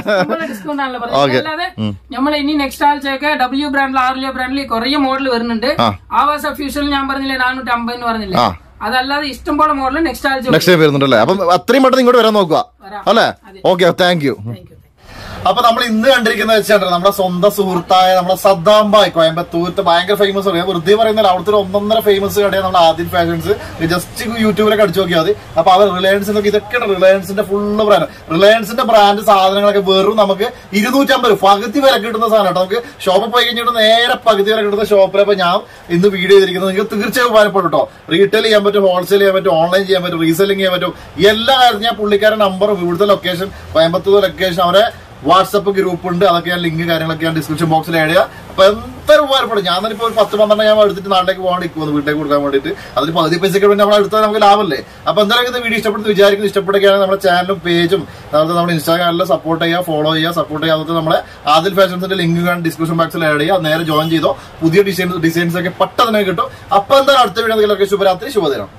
Speaker 1: ഓക്കെ,
Speaker 2: നമ്മൾ ഇനി നെക്സ്റ്റ് ആഴ്ചയൊക്കെ ഡബ്ല്യു ബ്രാൻഡിൽ ആർലിയോ ബ്രാൻഡിൽ കുറെ മോഡൽ വരുന്നുണ്ട്. ആവാസ ഫ്യൂഷനിൽ ഞാൻ പറഞ്ഞില്ലേ നാനൂറ്റി അമ്പത് എന്ന് പറഞ്ഞില്ലേ? അതല്ലാതെ ഇഷ്ടംപോലെ മോഡൽ നെക്സ്റ്റ് ആഴ്ച
Speaker 1: നെക്സ്റ്റ് വരുന്നുണ്ടല്ലേ? അപ്പം അത്രയും പെട്ടെന്ന് ഇങ്ങോട്ട് വരാൻ നോക്കുക അല്ലേ? Okay, thank you. അപ്പൊ നമ്മൾ ഇന്ന് കണ്ടിരിക്കുന്നത് വെച്ചാൽ നമ്മുടെ സ്വന്തം സുഹൃത്തായ നമ്മുടെ സദ്ദാം ഭായ് കോയമ്പത്തൂരത്തെ ഭയങ്കര ഫേമസ് ആണ്. വെറുതെ പറയുന്നില്ല, അവിടുത്തെ ഒരു ഒന്നൊന്നര ഫേമസ് കടയാണ് നമ്മുടെ ആദിൽ ഫാഷൻസ്. ജസ്റ്റ് യൂട്യൂബിലൊക്കെ അടിച്ചു നോക്കിയാൽ മതി. അപ്പൊ അവർ റിലയൻസിന്റെ ഇതൊക്കെയാണ് റിലയൻസിന്റെ ഫുള്ള് ബ്രാൻഡ്. റിലയൻസിന്റെ ബ്രാൻഡ് സാധനങ്ങളൊക്കെ വെറും നമുക്ക് ഇരുന്നൂറ്റമ്പത് പകുതി വില കിട്ടുന്ന സാധനം കേട്ടോ. നമുക്ക് ഷോപ്പിൽ പോയി കഴിഞ്ഞിട്ട് നേരെ പകുതി വില കിട്ടുന്ന ഷോപ്പിലപ്പോ ഞാൻ ഇന്ന് വീഡിയോ ചെയ്തിരിക്കുന്നത്. നിങ്ങൾക്ക് തീർച്ചയായും ഉപകാരപ്പെടും കേട്ടോ. റീറ്റെയിൽ ചെയ്യാൻ പറ്റും, ഹോൾസെയിൽ ചെയ്യാൻ പറ്റും, ഓൺലൈൻ ചെയ്യാൻ പറ്റും, റീസെല്ലിംഗ് ചെയ്യാൻ പറ്റും. എല്ലാ കാര്യത്തിലും ഞാൻ പുള്ളിക്കാരുടെ നമ്പറും ഇവിടുത്തെ ലൊക്കേഷൻ കോയമ്പത്തൂർ ലൊക്കേഷൻ അവരെ വാട്സപ്പ് ഗ്രൂപ്പ് ഉണ്ട്. അതൊക്കെ ഞാൻ ലിങ്ക് കാര്യങ്ങളൊക്കെ ഞാൻ ഡിസ്ക്രിപ്ഷൻ ബോക്സിൽ ആഡ് ചെയ്യാം. അപ്പൊ എന്തായാലും ഉപകാരപ്പെടും. ഞാൻ തന്നെ ഇപ്പൊ ഒരു പത്ത് പന്ത്രണ്ട് ഞാൻ എടുത്തിട്ട് നാട്ടിലേക്ക് പോകാൻ ഇരിക്കുന്നു, വീട്ടിലേക്ക് കൊടുക്കാൻ വേണ്ടിയിട്ട്. അതിൽ പകുതി പൈസയ്ക്ക് വേണ്ടി നമ്മൾ എടുത്താൽ നമുക്ക് ലാഭമല്ലേ. അപ്പൊ എന്തായാലും വീഡിയോ ഇഷ്ടപ്പെടുന്നു വിചാരിക്കുന്നു. ഇഷ്ടപ്പെടുകയാണെങ്കിൽ നമ്മുടെ ചാനലും പേജും അതുപോലെ നമ്മുടെ ഇൻസ്റ്റാഗ്രാമിൽ സപ്പോർട്ട് ചെയ്യുക, ഫോളോ ചെയ്യുക, സപ്പോർട്ട് ചെയ്യുക. അതുപോലെ നമ്മുടെ ആദിൽ ഫാഷൻസിന്റെ ലിങ്ക് കാണാൻ ഡിസ്ക്രിപ്ഷൻ ബോക്സിൽ ആഡ് ചെയ്യുക. നേരെ ജോയിൻ ചെയ്തോ, പുതിയ ഡിസൈൻസ് ഡിസൈൻസ് ഒക്കെ പെട്ടെന്ന് കിട്ടും. അപ്പൊ എന്തായാലും അടുത്ത വീഡിയോ ശുഭരാത്രി, ശുഭദിനം.